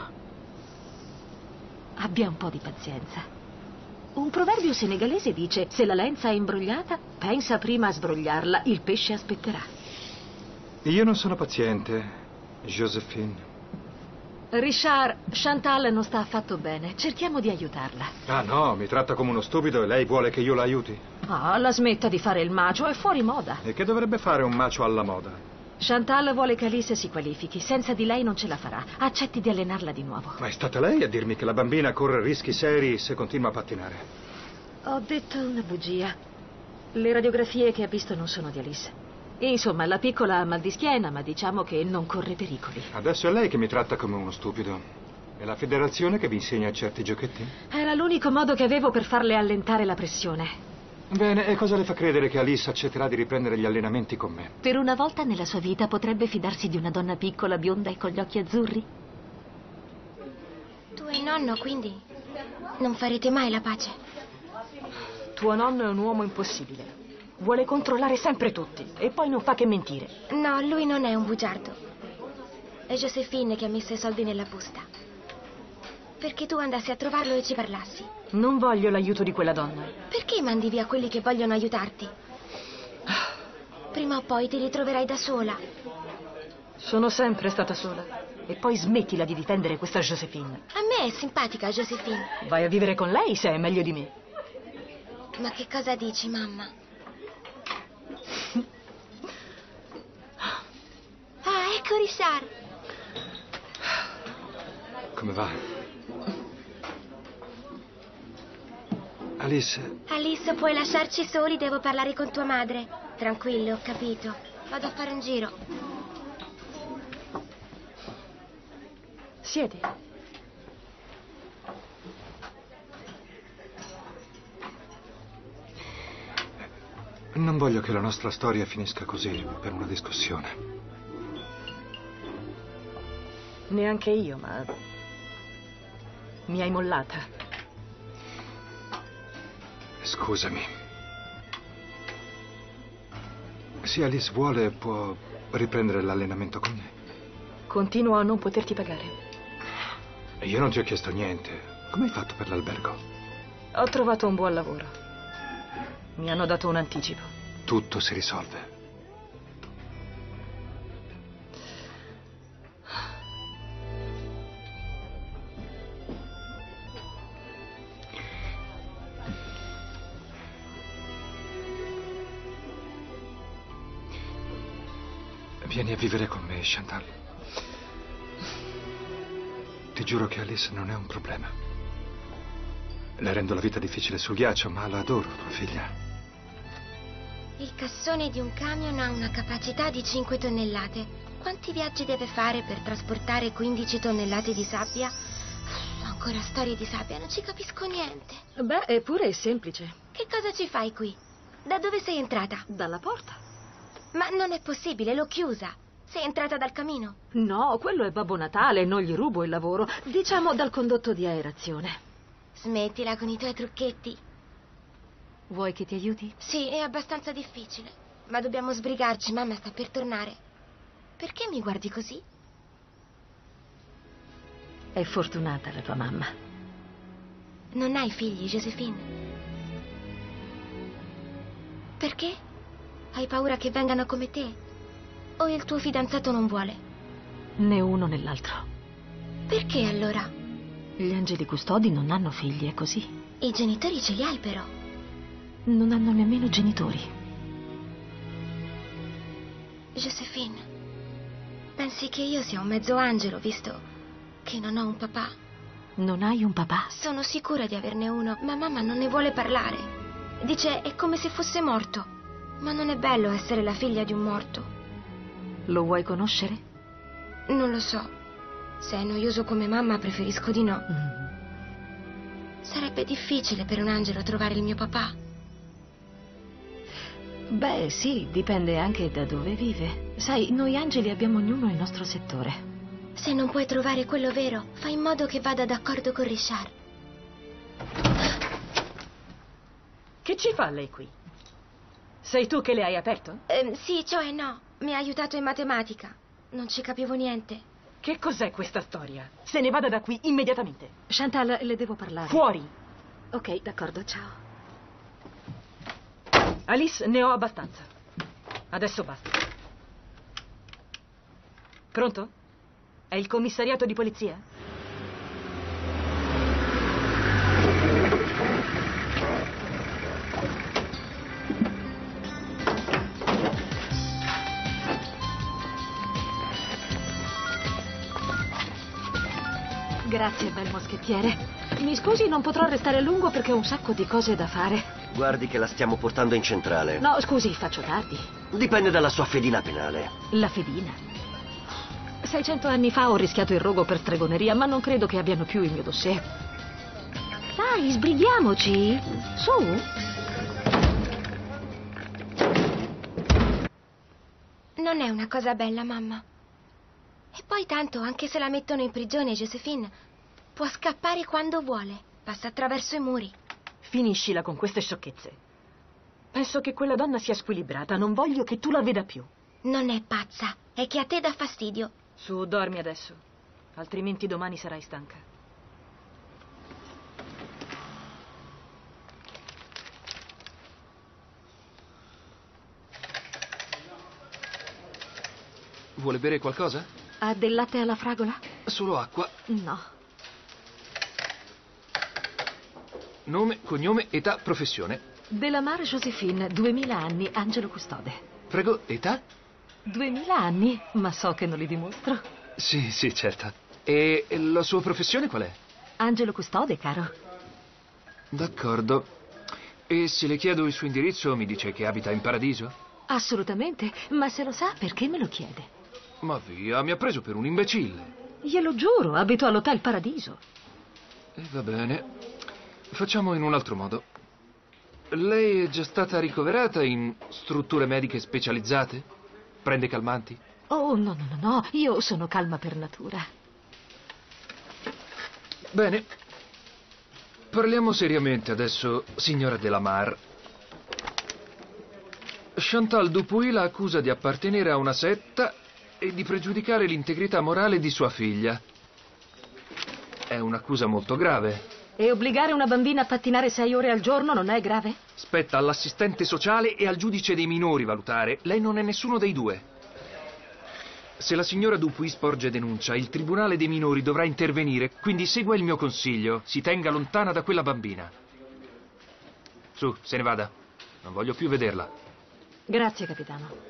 Abbia un po' di pazienza. Un proverbio senegalese dice: se la lenza è imbrogliata, pensa prima a sbrogliarla, il pesce aspetterà. Io non sono paziente, Josephine. Richard, Chantal non sta affatto bene. Cerchiamo di aiutarla. Ah no, mi tratta come uno stupido e lei vuole che io la aiuti? Ah, la smetta di fare il macio, è fuori moda. E che dovrebbe fare un macio alla moda? Chantal vuole che Alice si qualifichi. Senza di lei non ce la farà. Accetti di allenarla di nuovo. Ma è stata lei a dirmi che la bambina corre rischi seri se continua a pattinare? Ho detto una bugia. Le radiografie che ha visto non sono di Alice. Insomma, la piccola ha mal di schiena, ma diciamo che non corre pericoli. Adesso è lei che mi tratta come uno stupido. È la federazione che vi insegna certi giochetti? Era l'unico modo che avevo per farle allentare la pressione. Bene, e cosa le fa credere che Alice accetterà di riprendere gli allenamenti con me? Per una volta nella sua vita potrebbe fidarsi di una donna piccola, bionda e con gli occhi azzurri? Tu e il nonno, quindi, non farete mai la pace? Tuo nonno è un uomo impossibile. Vuole controllare sempre tutti e poi non fa che mentire. No, lui non è un bugiardo. È Josephine che ha messo i soldi nella busta. Perché tu andassi a trovarlo e ci parlassi. Non voglio l'aiuto di quella donna. Perché mandi via quelli che vogliono aiutarti? Prima o poi ti ritroverai da sola. Sono sempre stata sola. E poi smettila di difendere questa Josephine. A me è simpatica Josephine. Vai a vivere con lei se è meglio di me. Ma che cosa dici, mamma? Ah, ecco Richard. Come va? Alice? Alice, puoi lasciarci soli? Devo parlare con tua madre. Tranquillo, ho capito. Vado a fare un giro. Siedi. Non voglio che la nostra storia finisca così, per una discussione. Neanche io, ma... mi hai mollata. Scusami. Se Alice vuole, può riprendere l'allenamento con me. Continuo a non poterti pagare. Io non ti ho chiesto niente. Come hai fatto per l'albergo? Ho trovato un buon lavoro. Mi hanno dato un anticipo. Tutto si risolve. Vieni a vivere con me, Chantal. Ti giuro che Alice non è un problema. Le rendo la vita difficile sul ghiaccio, ma la adoro, tua figlia. Il cassone di un camion ha una capacità di cinque tonnellate. Quanti viaggi deve fare per trasportare quindici tonnellate di sabbia? Ancora storie di sabbia, non ci capisco niente. Beh, eppure è semplice. Che cosa ci fai qui? Da dove sei entrata? Dalla porta. Ma non è possibile, l'ho chiusa. Sei entrata dal camino? No, quello è Babbo Natale, non gli rubo il lavoro. Diciamo dal condotto di aerazione. Smettila con i tuoi trucchetti. Vuoi che ti aiuti? Sì, è abbastanza difficile. Ma dobbiamo sbrigarci, mamma sta per tornare. Perché mi guardi così? È fortunata la tua mamma. Non hai figli, Josephine? Perché? Hai paura che vengano come te? O il tuo fidanzato non vuole? Né uno né l'altro. Perché allora? Gli angeli custodi non hanno figli, è così. I genitori ce li hai però. Non hanno nemmeno genitori. Josephine, pensi che io sia un mezzo angelo, visto che non ho un papà? Non hai un papà? Sono sicura di averne uno, ma mamma non ne vuole parlare. Dice è come se fosse morto. Ma non è bello essere la figlia di un morto. Lo vuoi conoscere? Non lo so. Se è noioso come mamma, preferisco di no. Mm. Sarebbe difficile per un angelo trovare il mio papà. Beh, sì, dipende anche da dove vive. Sai, noi angeli abbiamo ognuno il nostro settore. Se non puoi trovare quello vero, fai in modo che vada d'accordo con Richard. Che ci fa lei qui? Sei tu che le hai aperto? Eh, sì, cioè no. Mi ha aiutato in matematica. Non ci capivo niente. Che cos'è questa storia? Se ne vada da qui immediatamente. Chantal, le devo parlare. Fuori! Ok, d'accordo, ciao. Alice, ne ho abbastanza. Adesso basta. Pronto? È il commissariato di polizia? Grazie, bel moschettiere. Mi scusi, non potrò restare a lungo perché ho un sacco di cose da fare. Guardi che la stiamo portando in centrale. No, scusi, faccio tardi. Dipende dalla sua fedina penale. La fedina? seicento anni fa ho rischiato il rogo per stregoneria, ma non credo che abbiano più il mio dossier. Dai, sbrighiamoci. Su. Non è una cosa bella, mamma. E poi tanto, anche se la mettono in prigione, Josephine può scappare quando vuole. Passa attraverso i muri. Finiscila con queste sciocchezze. Penso che quella donna sia squilibrata. Non voglio che tu la veda più. Non è pazza. È che a te dà fastidio. Su, dormi adesso. Altrimenti domani sarai stanca. Vuole bere qualcosa? Ha del latte alla fragola? Solo acqua. No. Nome, cognome, età, professione. Delamare Josephine, duemila anni, Angelo Custode. Prego, età? duemila anni, ma so che non li dimostro. Sì, sì, certo. E la sua professione qual è? Angelo Custode, caro. D'accordo. E se le chiedo il suo indirizzo, mi dice che abita in paradiso? Assolutamente, ma se lo sa, perché me lo chiede? Ma via, mi ha preso per un imbecille. Glielo giuro, abito all'Hotel Paradiso. E va bene. Facciamo in un altro modo. Lei è già stata ricoverata in strutture mediche specializzate? Prende calmanti? Oh, no, no, no, no, io sono calma per natura. Bene. Parliamo seriamente adesso, signora Delamar. Chantal Dupuy la accusa di appartenere a una setta e di pregiudicare l'integrità morale di sua figlia. È un'accusa molto grave. E obbligare una bambina a pattinare sei ore al giorno non è grave? Spetta all'assistente sociale e al giudice dei minori valutare. Lei non è nessuno dei due. Se la signora Dupuy sporge denuncia, il tribunale dei minori dovrà intervenire, quindi segua il mio consiglio. Si tenga lontana da quella bambina. Su, se ne vada. Non voglio più vederla. Grazie, capitano.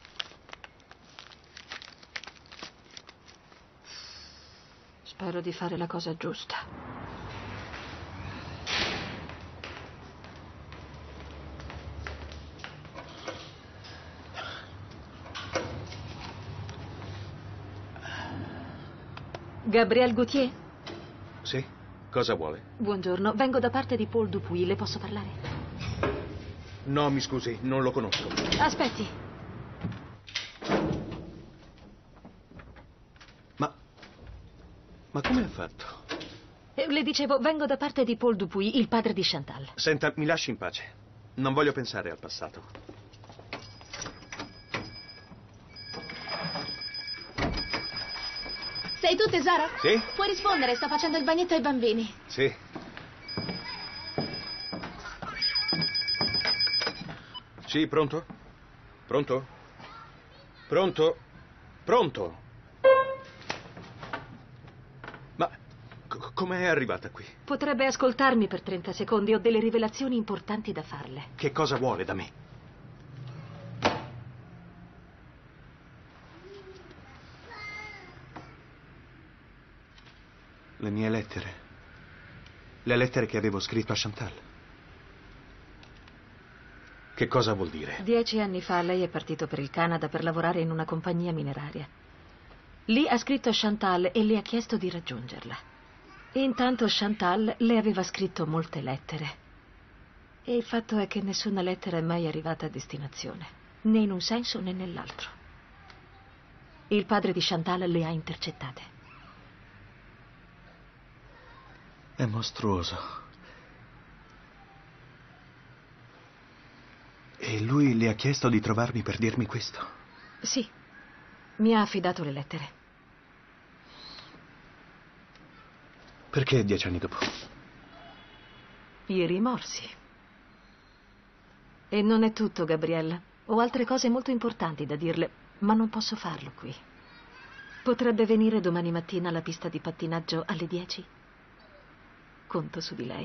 Spero di fare la cosa giusta. Gabriel Gauthier? Sì? Cosa vuole? Buongiorno, vengo da parte di Paul Dupuy, le posso parlare? No, mi scusi, non lo conosco. Aspetti. Ma... ma come ha fatto? Eh, Le dicevo, vengo da parte di Paul Dupuy, il padre di Chantal. Senta, mi lasci in pace. Non voglio pensare al passato. Sei tu, tesoro? Sì? Puoi rispondere, sto facendo il bagnetto ai bambini. Sì. Sì, pronto? Pronto? Pronto? Pronto? Ma c- com'è arrivata qui? Potrebbe ascoltarmi per trenta secondi, ho delle rivelazioni importanti da farle. Che cosa vuole da me? Le mie lettere. Le lettere che avevo scritto a Chantal. Che cosa vuol dire? Dieci anni fa lei è partito per il Canada per lavorare in una compagnia mineraria. Lì ha scritto a Chantal e le ha chiesto di raggiungerla. Intanto Chantal le aveva scritto molte lettere. E il fatto è che nessuna lettera è mai arrivata a destinazione, né in un senso né nell'altro. Il padre di Chantal le ha intercettate. È mostruoso. E lui le ha chiesto di trovarmi per dirmi questo? Sì, mi ha affidato le lettere. Perché dieci anni dopo? I rimorsi. E non è tutto, Gabrielle. Ho altre cose molto importanti da dirle, ma non posso farlo qui. Potrebbe venire domani mattina alla pista di pattinaggio alle dieci? Conto su di lei.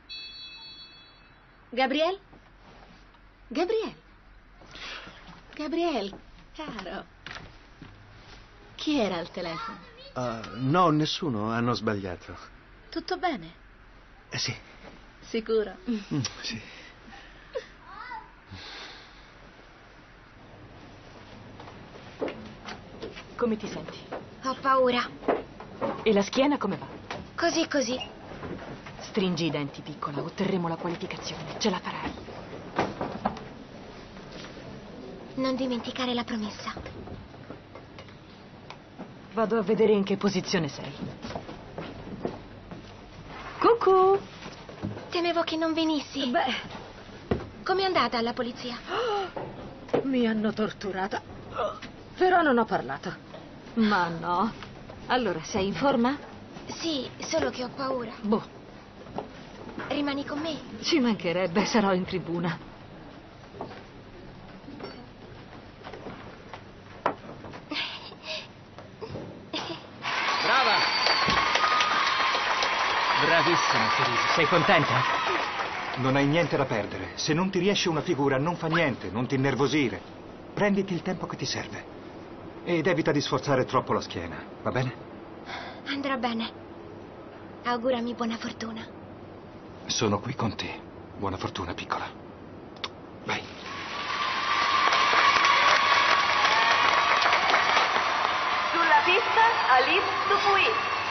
Gabriel? Gabriel? Gabriel, caro. Chi era al telefono? Uh, no, nessuno. Hanno sbagliato. Tutto bene? Eh sì. Sicuro? Mm, sì. Come ti senti? Ho paura. E la schiena come va? Così, così. Stringi i denti, piccola. Otterremo la qualificazione. Ce la farai. Non dimenticare la promessa. Vado a vedere in che posizione sei. Cucù! Temevo che non venissi. Beh. Com'è andata alla polizia? Mi hanno torturata. Però non ho parlato. Ma no. Allora, sei in forma? Sì, solo che ho paura. Boh. Rimani con me? Ci mancherebbe, sarò in tribuna. Brava! Bravissima, Teresa. Sei contenta? Non hai niente da perdere. Se non ti riesce una figura, non fa niente, non ti innervosire. Prenditi il tempo che ti serve. Ed evita di sforzare troppo la schiena, va bene? Andrà bene. Augurami buona fortuna. Sono qui con te. Buona fortuna, piccola. Vai. Sulla pista, Alice Dupuy.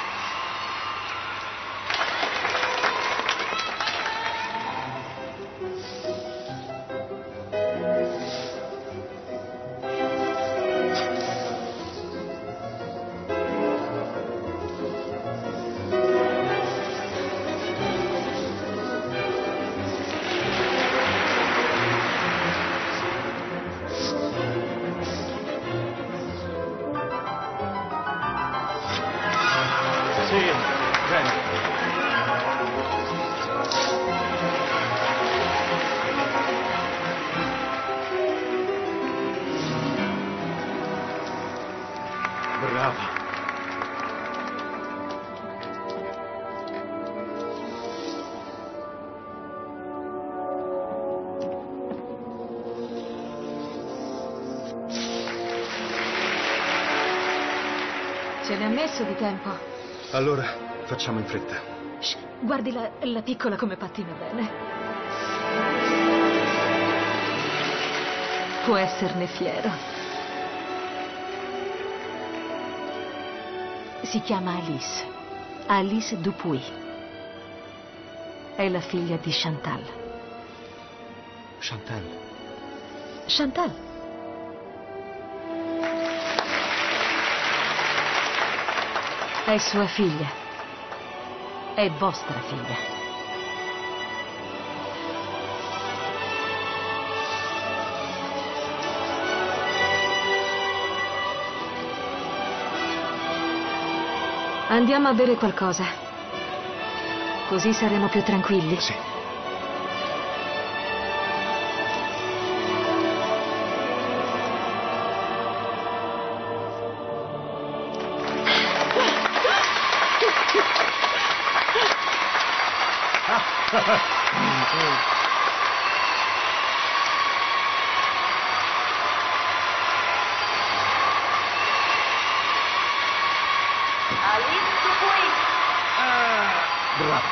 Ce ne ha messo di tempo. Allora, facciamo in fretta. Shh, guardi la, la piccola come pattina bene. Può esserne fiero. Si chiama Alice. Alice Dupuy. È la figlia di Chantal. Chantal? Chantal. È sua figlia. È vostra figlia. Andiamo a bere qualcosa. Così saremo più tranquilli. Sì. Alice Dupuy. Bravo.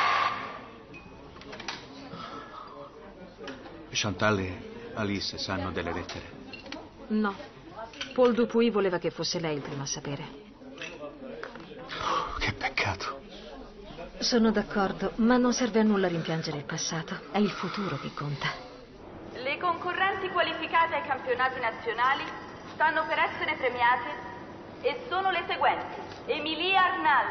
Chantal e Alice sanno delle lettere? No. Paul Dupuy voleva che fosse lei il primo a sapere. Oh, che peccato. Sono d'accordo, ma non serve a nulla rimpiangere il passato. È il futuro che conta. Le concorrenti qualificate ai campionati nazionali stanno per essere premiate e sono le seguenti: Emilia Arnal,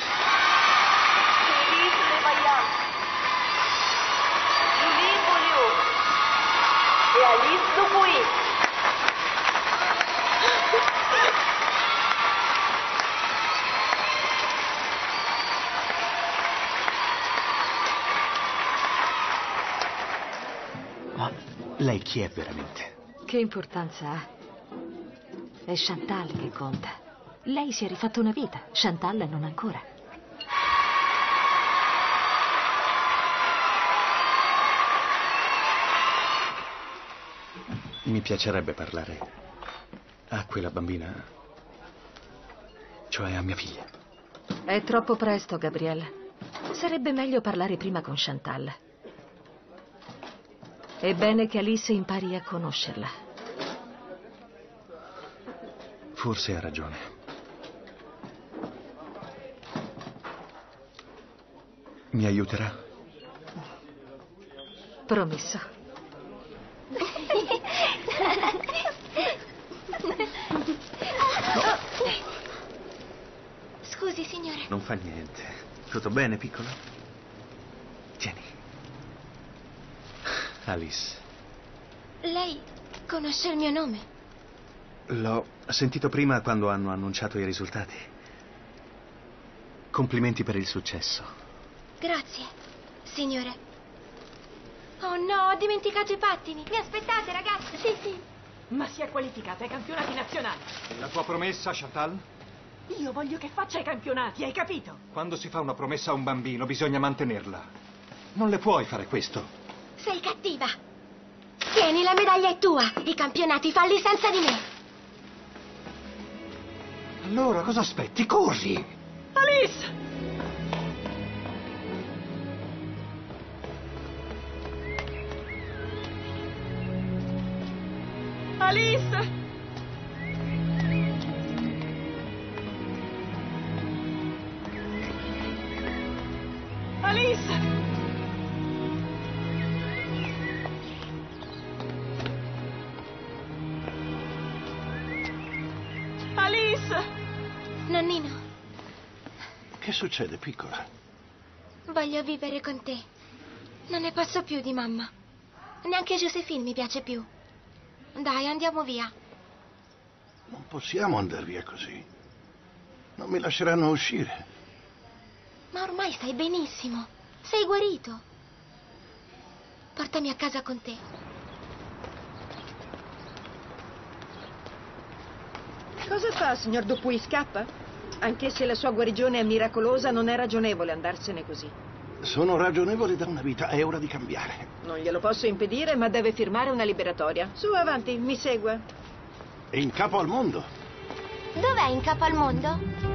Céline Levaillant, Julie Beaulieu e Alice Lei chi è veramente? Che importanza ha? È Chantal che conta. Lei si è rifatta una vita, Chantal non ancora. Mi piacerebbe parlare a quella bambina, cioè a mia figlia. È troppo presto, Gabrielle. Sarebbe meglio parlare prima con Chantal. È bene che Alice impari a conoscerla. Forse ha ragione. Mi aiuterà? Promesso. Scusi, signore. Non fa niente. Tutto bene, piccolo? Tieni. Alice. Lei conosce il mio nome? L'ho sentito prima quando hanno annunciato i risultati. Complimenti per il successo. Grazie, signore. Oh no, ho dimenticato i pattini. Mi aspettate, ragazzi? Sì, sì. Ma si è qualificata ai campionati nazionali. La tua promessa, Chantal? Io voglio che faccia i campionati, hai capito? Quando si fa una promessa a un bambino bisogna mantenerla. Non le puoi fare questo. Sei cattiva. Tieni, la medaglia è tua. I campionati falli senza di me. Allora cosa aspetti? Corri! Alice! Alice! Alice! Alice! Nonnino, Che succede, piccola? voglio vivere con te. Non ne posso più di mamma. Neanche Josephine mi piace più. Dai, andiamo via. Non possiamo andare via così. Non mi lasceranno uscire. Ma ormai stai benissimo. Sei guarito. Portami a casa con te. Cosa fa, signor Dupuy? Scappa? Anche se la sua guarigione è miracolosa, non è ragionevole andarsene così. Sono ragionevole da una vita, è ora di cambiare. Non glielo posso impedire, ma deve firmare una liberatoria. Su, avanti, mi segua. È in capo al mondo. Dov'è in capo al mondo?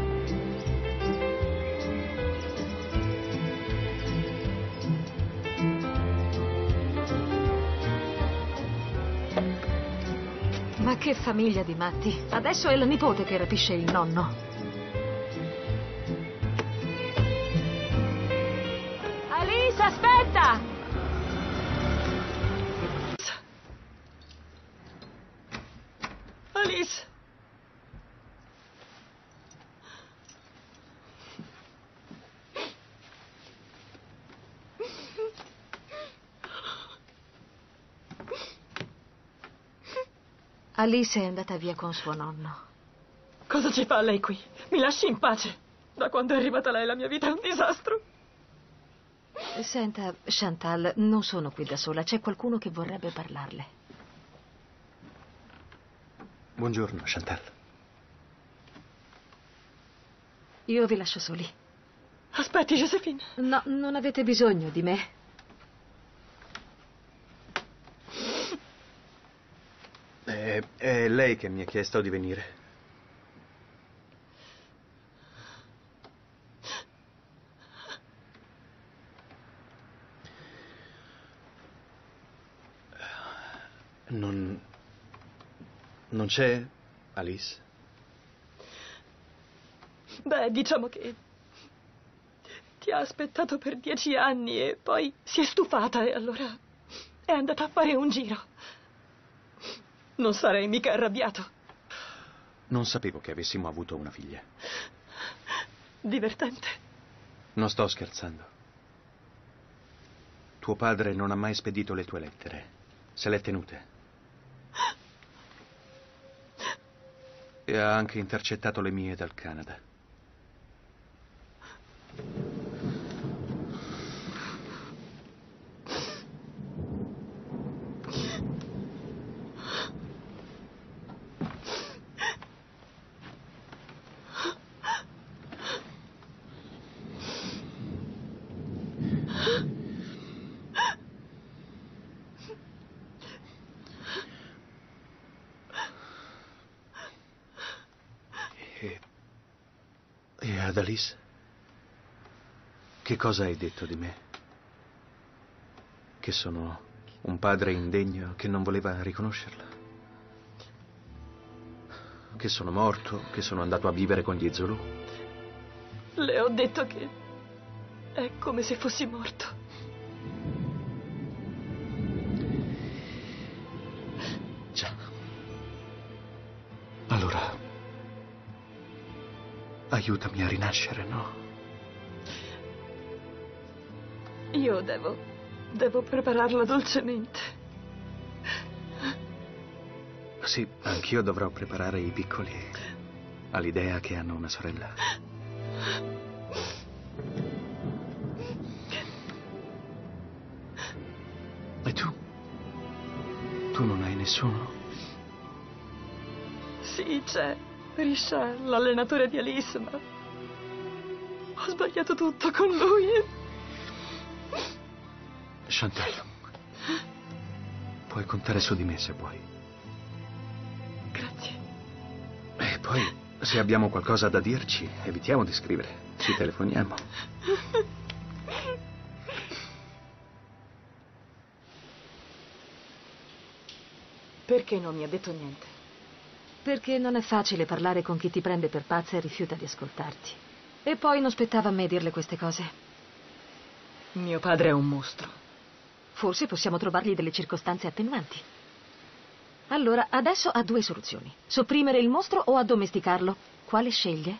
Ma che famiglia di matti. Adesso è la nipote che rapisce il nonno. Alice, aspetta! Alice! Alice è andata via con suo nonno. Cosa ci fa lei qui? Mi lasci in pace. Da quando è arrivata lei la mia vita è un disastro. Senta, Chantal, non sono qui da sola. C'è qualcuno che vorrebbe parlarle. Buongiorno, Chantal. Io vi lascio soli. Aspetti, Josephine. No, non avete bisogno di me. È, è lei che mi ha chiesto di venire. Non... non c'è Alice? Beh, diciamo che ti ha aspettato per dieci anni e poi si è stufata e allora è andata a fare un giro. Non sarei mica arrabbiato. Non sapevo che avessimo avuto una figlia. Divertente. Non sto scherzando. Tuo padre non ha mai spedito le tue lettere. Se le ha tenute. E ha anche intercettato le mie dal Canada. Ad Alice? Che cosa hai detto di me? Che sono un padre indegno che non voleva riconoscerla? Che sono morto, che sono andato a vivere con gli Zulu? Le ho detto che è come se fossi morto. Già. Allora, aiutami a rinascere, no? Io devo... devo prepararla dolcemente. Sì, anch'io dovrò preparare i piccoli all'idea che hanno una sorella. E tu? Tu non hai nessuno? Sì, c'è Risha, l'allenatore di Alice, ma ho sbagliato tutto con lui. Chantal, puoi contare su di me se vuoi. Grazie. E poi, se abbiamo qualcosa da dirci, evitiamo di scrivere. Ci telefoniamo. Perché non mi ha detto niente? Perché non è facile parlare con chi ti prende per pazza e rifiuta di ascoltarti. E poi non spettava a me dirle queste cose. Mio padre è un mostro. Forse possiamo trovargli delle circostanze attenuanti. Allora, adesso ha due soluzioni. Sopprimere il mostro o addomesticarlo. Quale sceglie?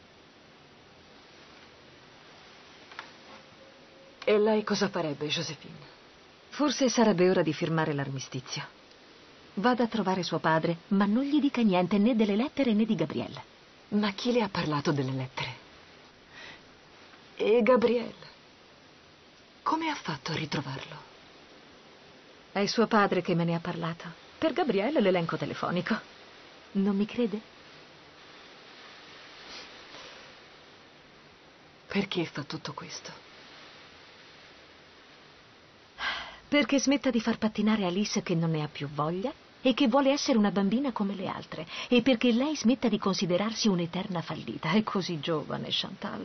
E lei cosa farebbe, Josephine? Forse sarebbe ora di firmare l'armistizio. Vada a trovare suo padre, Ma non gli dica niente né delle lettere né di Gabrielle. Ma chi le ha parlato delle lettere? E Gabrielle? Come ha fatto a ritrovarlo? È suo padre che me ne ha parlato. Per Gabrielle l'elenco telefonico. Non mi crede? Perché fa tutto questo? Perché smetta di far pattinare Alice che non ne ha più voglia e che vuole essere una bambina come le altre, e perché lei smetta di considerarsi un'eterna fallita. È così giovane, Chantal.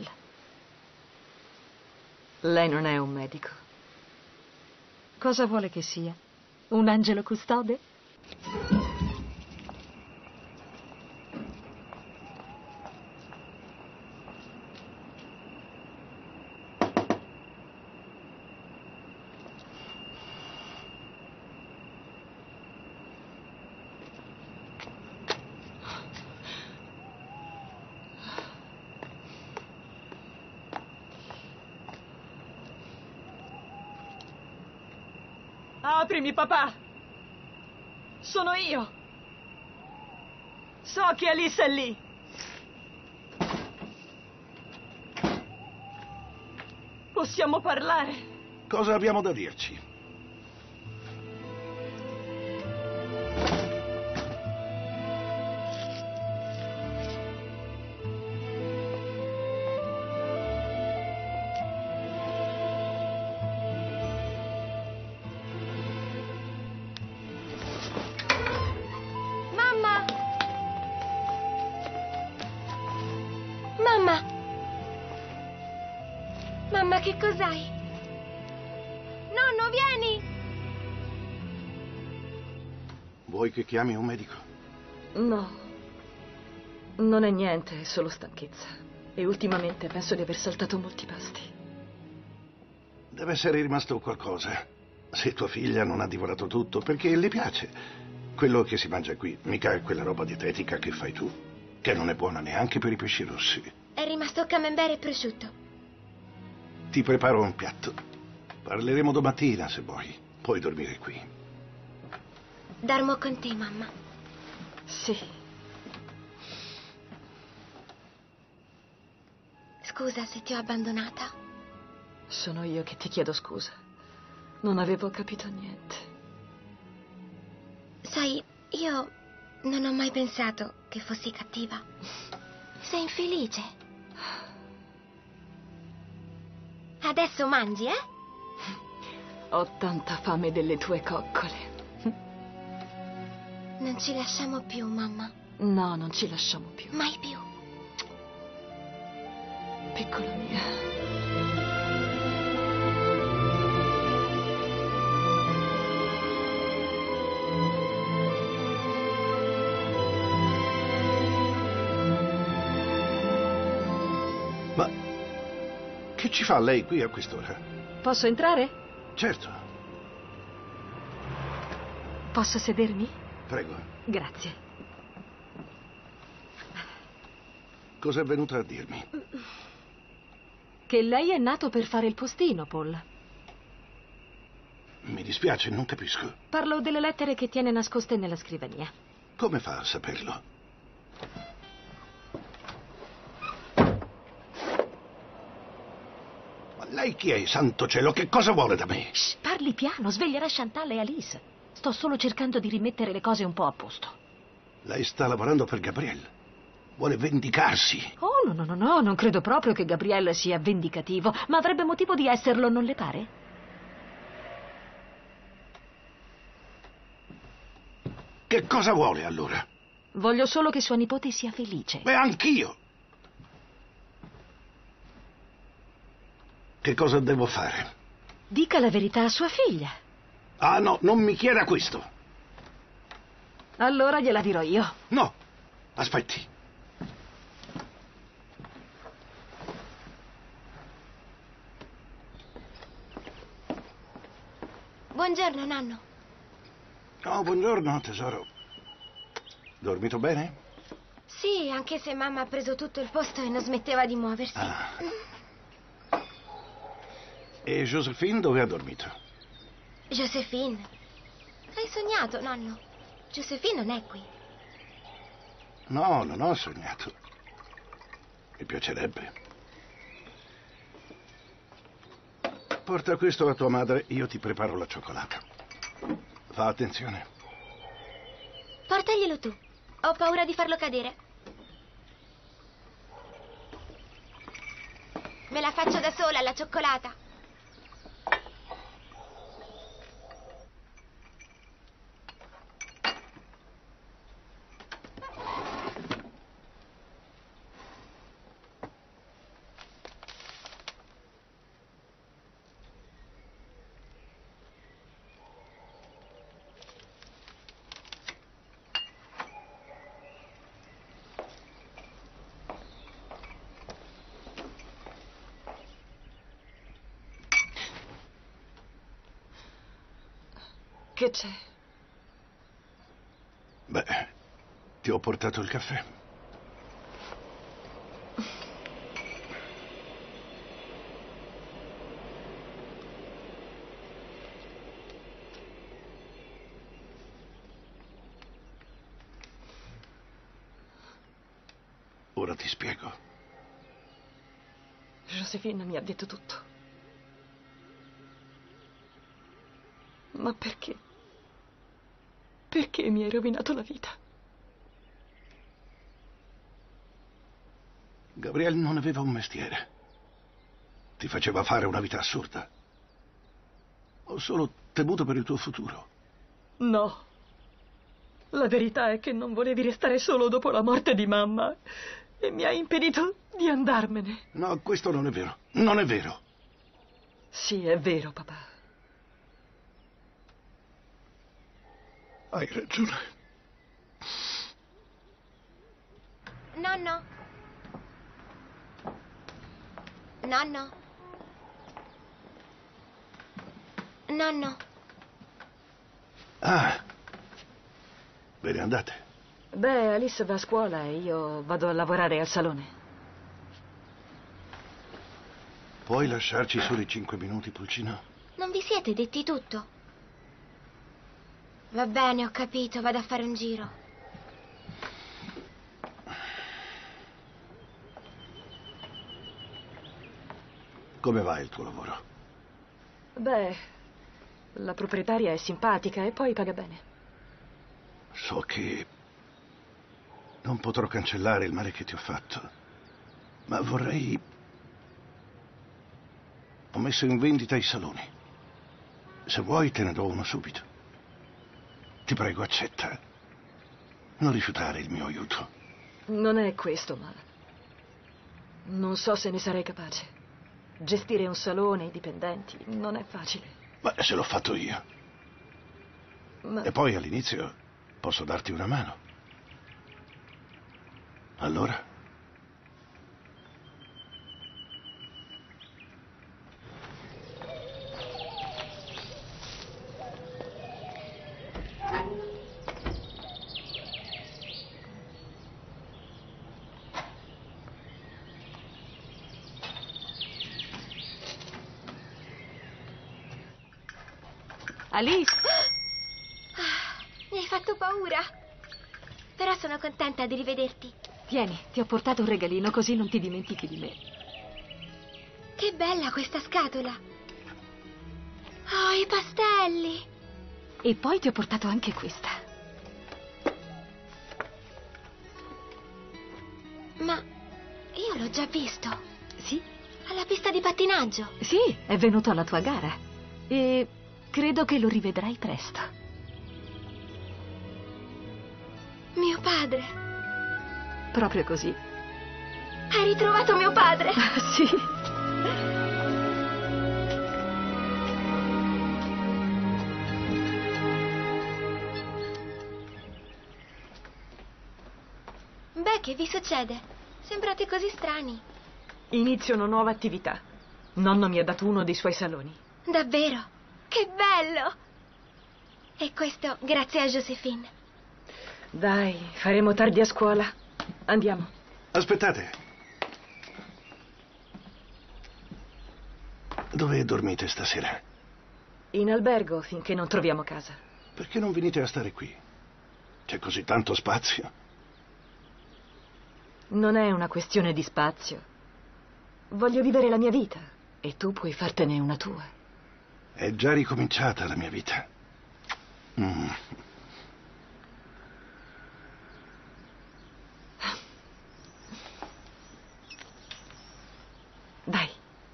Lei non è un medico. Cosa vuole che sia? Un angelo custode? Aprimi, papà! Sono io! So che Alice è lì! Possiamo parlare? Cosa abbiamo da dirci? Mamma, che cos'hai? Nonno, vieni! Vuoi che chiami un medico? No. Non è niente, è solo stanchezza. E ultimamente penso di aver saltato molti pasti. Deve essere rimasto qualcosa. Se tua figlia non ha divorato tutto, perché le piace. Quello che si mangia qui mica è quella roba dietetica che fai tu, che non è buona neanche per i pesci rossi. È rimasto camembert e prosciutto. Ti preparo un piatto. Parleremo domattina, se vuoi. Puoi dormire qui. Dormo con te, mamma. Sì. Scusa se ti ho abbandonata. Sono io che ti chiedo scusa. Non avevo capito niente. Sai, io non ho mai pensato che fossi cattiva. Sei infelice. Adesso mangi, eh? Ho tanta fame delle tue coccole. Non ci lasciamo più, mamma. No, non ci lasciamo più. Mai più. piccola mia. Ma che ci fa lei qui a quest'ora? Posso entrare? Certo. Posso sedermi? Prego. Grazie. Cosa è venuta a dirmi? Che lei è nato per fare il postino, Paul. Mi dispiace, non capisco. Parlo delle lettere che tiene nascoste nella scrivania. Come fa a saperlo? Ma lei chi è, santo cielo? Che cosa vuole da me? Shh, parli piano, sveglierà Chantal e Alice. Sto solo cercando di rimettere le cose un po' a posto. Lei sta lavorando per Gabrielle. Vuole vendicarsi. Oh, no, no, no, no, non credo proprio che Gabriele sia vendicativo, ma avrebbe motivo di esserlo, non le pare? Che cosa vuole, allora? Voglio solo che sua nipote sia felice. Beh, anch'io. Che cosa devo fare? Dica la verità a sua figlia. Ah, no, non mi chieda questo. Allora gliela dirò io. No, aspetti. Buongiorno, nonno. Oh, buongiorno, tesoro. Dormito bene? Sì, anche se mamma ha preso tutto il posto e non smetteva di muoversi. Ah. E Josephine dove ha dormito? Josephine? Hai sognato, nonno? Josephine non è qui. No, non ho sognato. Mi piacerebbe. Porta questo a tua madre, io ti preparo la cioccolata. Fa attenzione. Portaglielo tu. Ho paura di farlo cadere. Me la faccio da sola, la cioccolata. Che c'è? Beh, ti ho portato il caffè. Ora ti spiego. Josephine mi ha detto tutto. Ma perché? Perché mi hai rovinato la vita? Gabrielle non aveva un mestiere. Ti faceva fare una vita assurda. Ho solo temuto per il tuo futuro. No. La verità è che non volevi restare solo dopo la morte di mamma e mi hai impedito di andarmene. No, questo non è vero. Non è vero. Sì, è vero, papà. Hai ragione. Nonno? Nonno? Nonno? Ah. Bene, andate. Beh, Alice va a scuola e io vado a lavorare al salone. Puoi lasciarci soli cinque minuti, Pulcino? Non vi siete detti tutto? Va bene, ho capito, vado a fare un giro. Come va il tuo lavoro? Beh, la proprietaria è simpatica e poi paga bene. So che non potrò cancellare il male che ti ho fatto, ma vorrei... Ho messo in vendita i saloni. Se vuoi te ne do uno subito. Ti prego, accetta. Non rifiutare il mio aiuto. Non è questo, ma... Non so se ne sarei capace. Gestire un salone, i dipendenti, non è facile. Ma se l'ho fatto io. Ma... E poi all'inizio posso darti una mano. Allora? Alice! Ah, mi hai fatto paura. Però sono contenta di rivederti. Tieni, ti ho portato un regalino così non ti dimentichi di me. Che bella questa scatola. Oh, i pastelli. E poi ti ho portato anche questa. Ma io l'ho già visto. Sì? Alla pista di pattinaggio. Sì, è venuto alla tua gara. E credo che lo rivedrai presto. Mio padre. Proprio così. Hai ritrovato mio padre? Sì. Beh, che vi succede? Sembrate così strani. Inizio una nuova attività. Nonno mi ha dato uno dei suoi saloni. Davvero? Che bello! E questo grazie a Josephine. Dai, faremo tardi a scuola. Andiamo. Aspettate. Dove dormite stasera? In albergo finché non troviamo casa. Perché non venite a stare qui? C'è così tanto spazio. Non è una questione di spazio. Voglio vivere la mia vita e tu puoi fartene una tua. È già ricominciata la mia vita. Mm. Dai.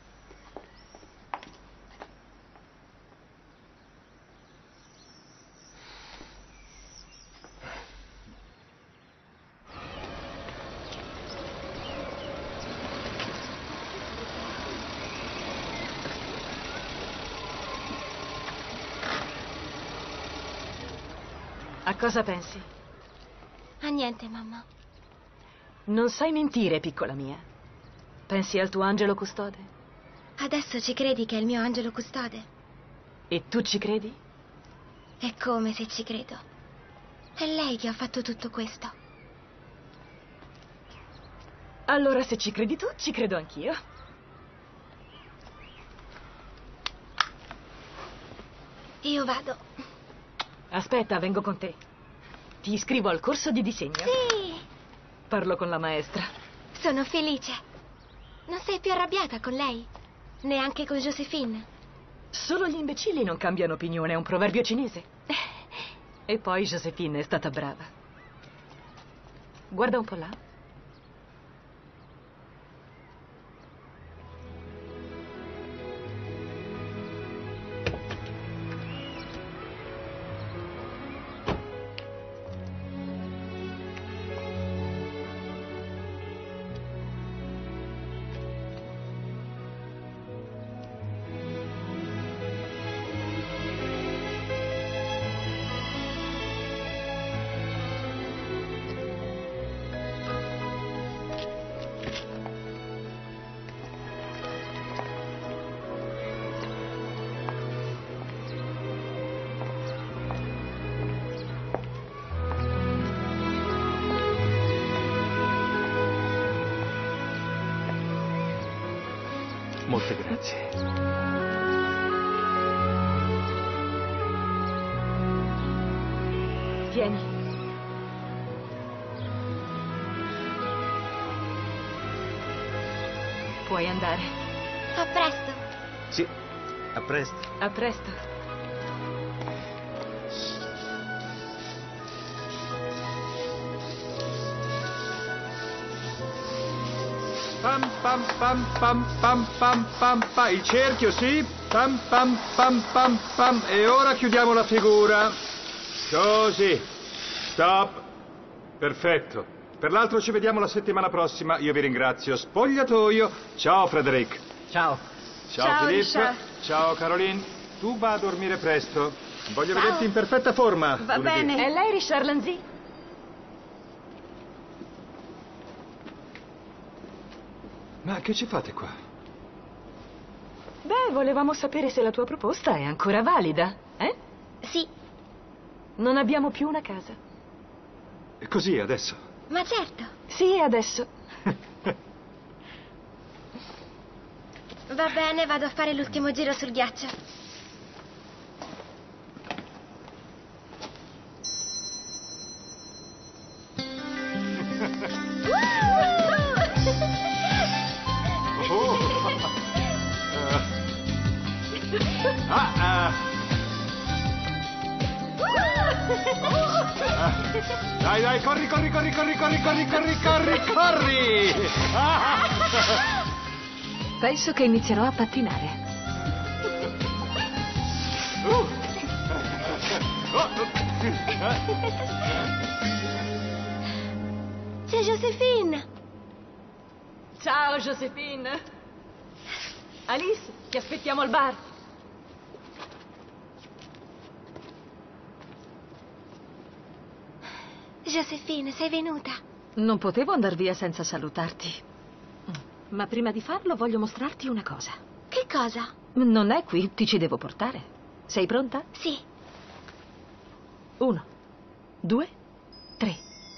A cosa pensi? A niente, mamma. Non sai mentire, piccola mia. Pensi al tuo angelo custode? Adesso ci credi che è il mio angelo custode? E tu ci credi? È come se ci credo. È lei che ha fatto tutto questo. Allora, se ci credi tu, ci credo anch'io. Io vado. Aspetta, vengo con te. Ti iscrivo al corso di disegno. Sì! Parlo con la maestra. Sono felice. Non sei più arrabbiata con lei? Neanche con Josephine? Solo gli imbecilli non cambiano opinione, è un proverbio cinese. E poi Josephine è stata brava. Guarda un po' là. Molte grazie. Tieni. Puoi andare. A presto. Sì, a presto. A presto. Pam pam pam pam pam pam pam pam. Il cerchio, sì. Pam pam pam pam pam. E ora chiudiamo la figura. Così. Stop. Perfetto. Per l'altro ci vediamo la settimana prossima. Io vi ringrazio. Spogliatoio. Ciao, Frederic. Ciao. Ciao, Ciao, Philippe. Richard. Ciao, Caroline. Tu va a dormire presto. Voglio Ciao. vederti in perfetta forma. Va lunedì. bene. È lei Richard Lanzy? Ma che ci fate qua? Beh, volevamo sapere se la tua proposta è ancora valida, eh? Sì, Non abbiamo più una casa. E così adesso? ma certo. Sì, adesso. Va bene, vado a fare l'ultimo giro sul ghiaccio. Oh. Ah, ah. Dai, dai, corri, corri, corri, corri, corri, corri, corri, corri, corri! Ah. Penso che inizierò a pattinare. Uh. C'è Josephine. Ciao, Josephine. Alice, ti aspettiamo al bar. Josephine, sei venuta? Non potevo andar via senza salutarti. Ma prima di farlo voglio mostrarti una cosa. Che cosa? Non è qui, ti ci devo portare. Sei pronta? Sì. Uno, due, tre.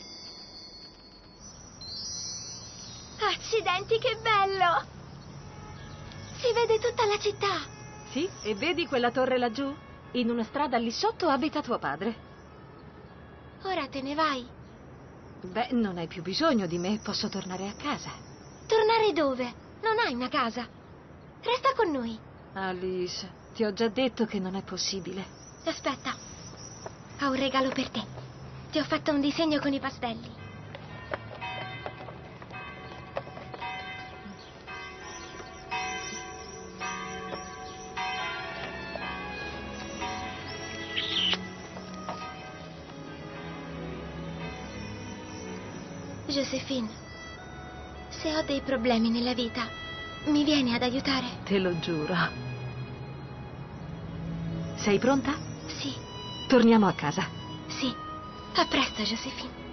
Accidenti, che bello! Si vede tutta la città. Sì, e vedi quella torre laggiù? In una strada lì sotto abita tuo padre. Ora te ne vai. Beh, non hai più bisogno di me, posso tornare a casa. Tornare dove? Non hai una casa. Resta con noi. Alice, ti ho già detto che non è possibile. Aspetta. Ho un regalo per te. Ti ho fatto un disegno con i pastelli. Josephine, se ho dei problemi nella vita, mi vieni ad aiutare? Te lo giuro. Sei pronta? Sì. Torniamo a casa. Sì. A presto, Josephine.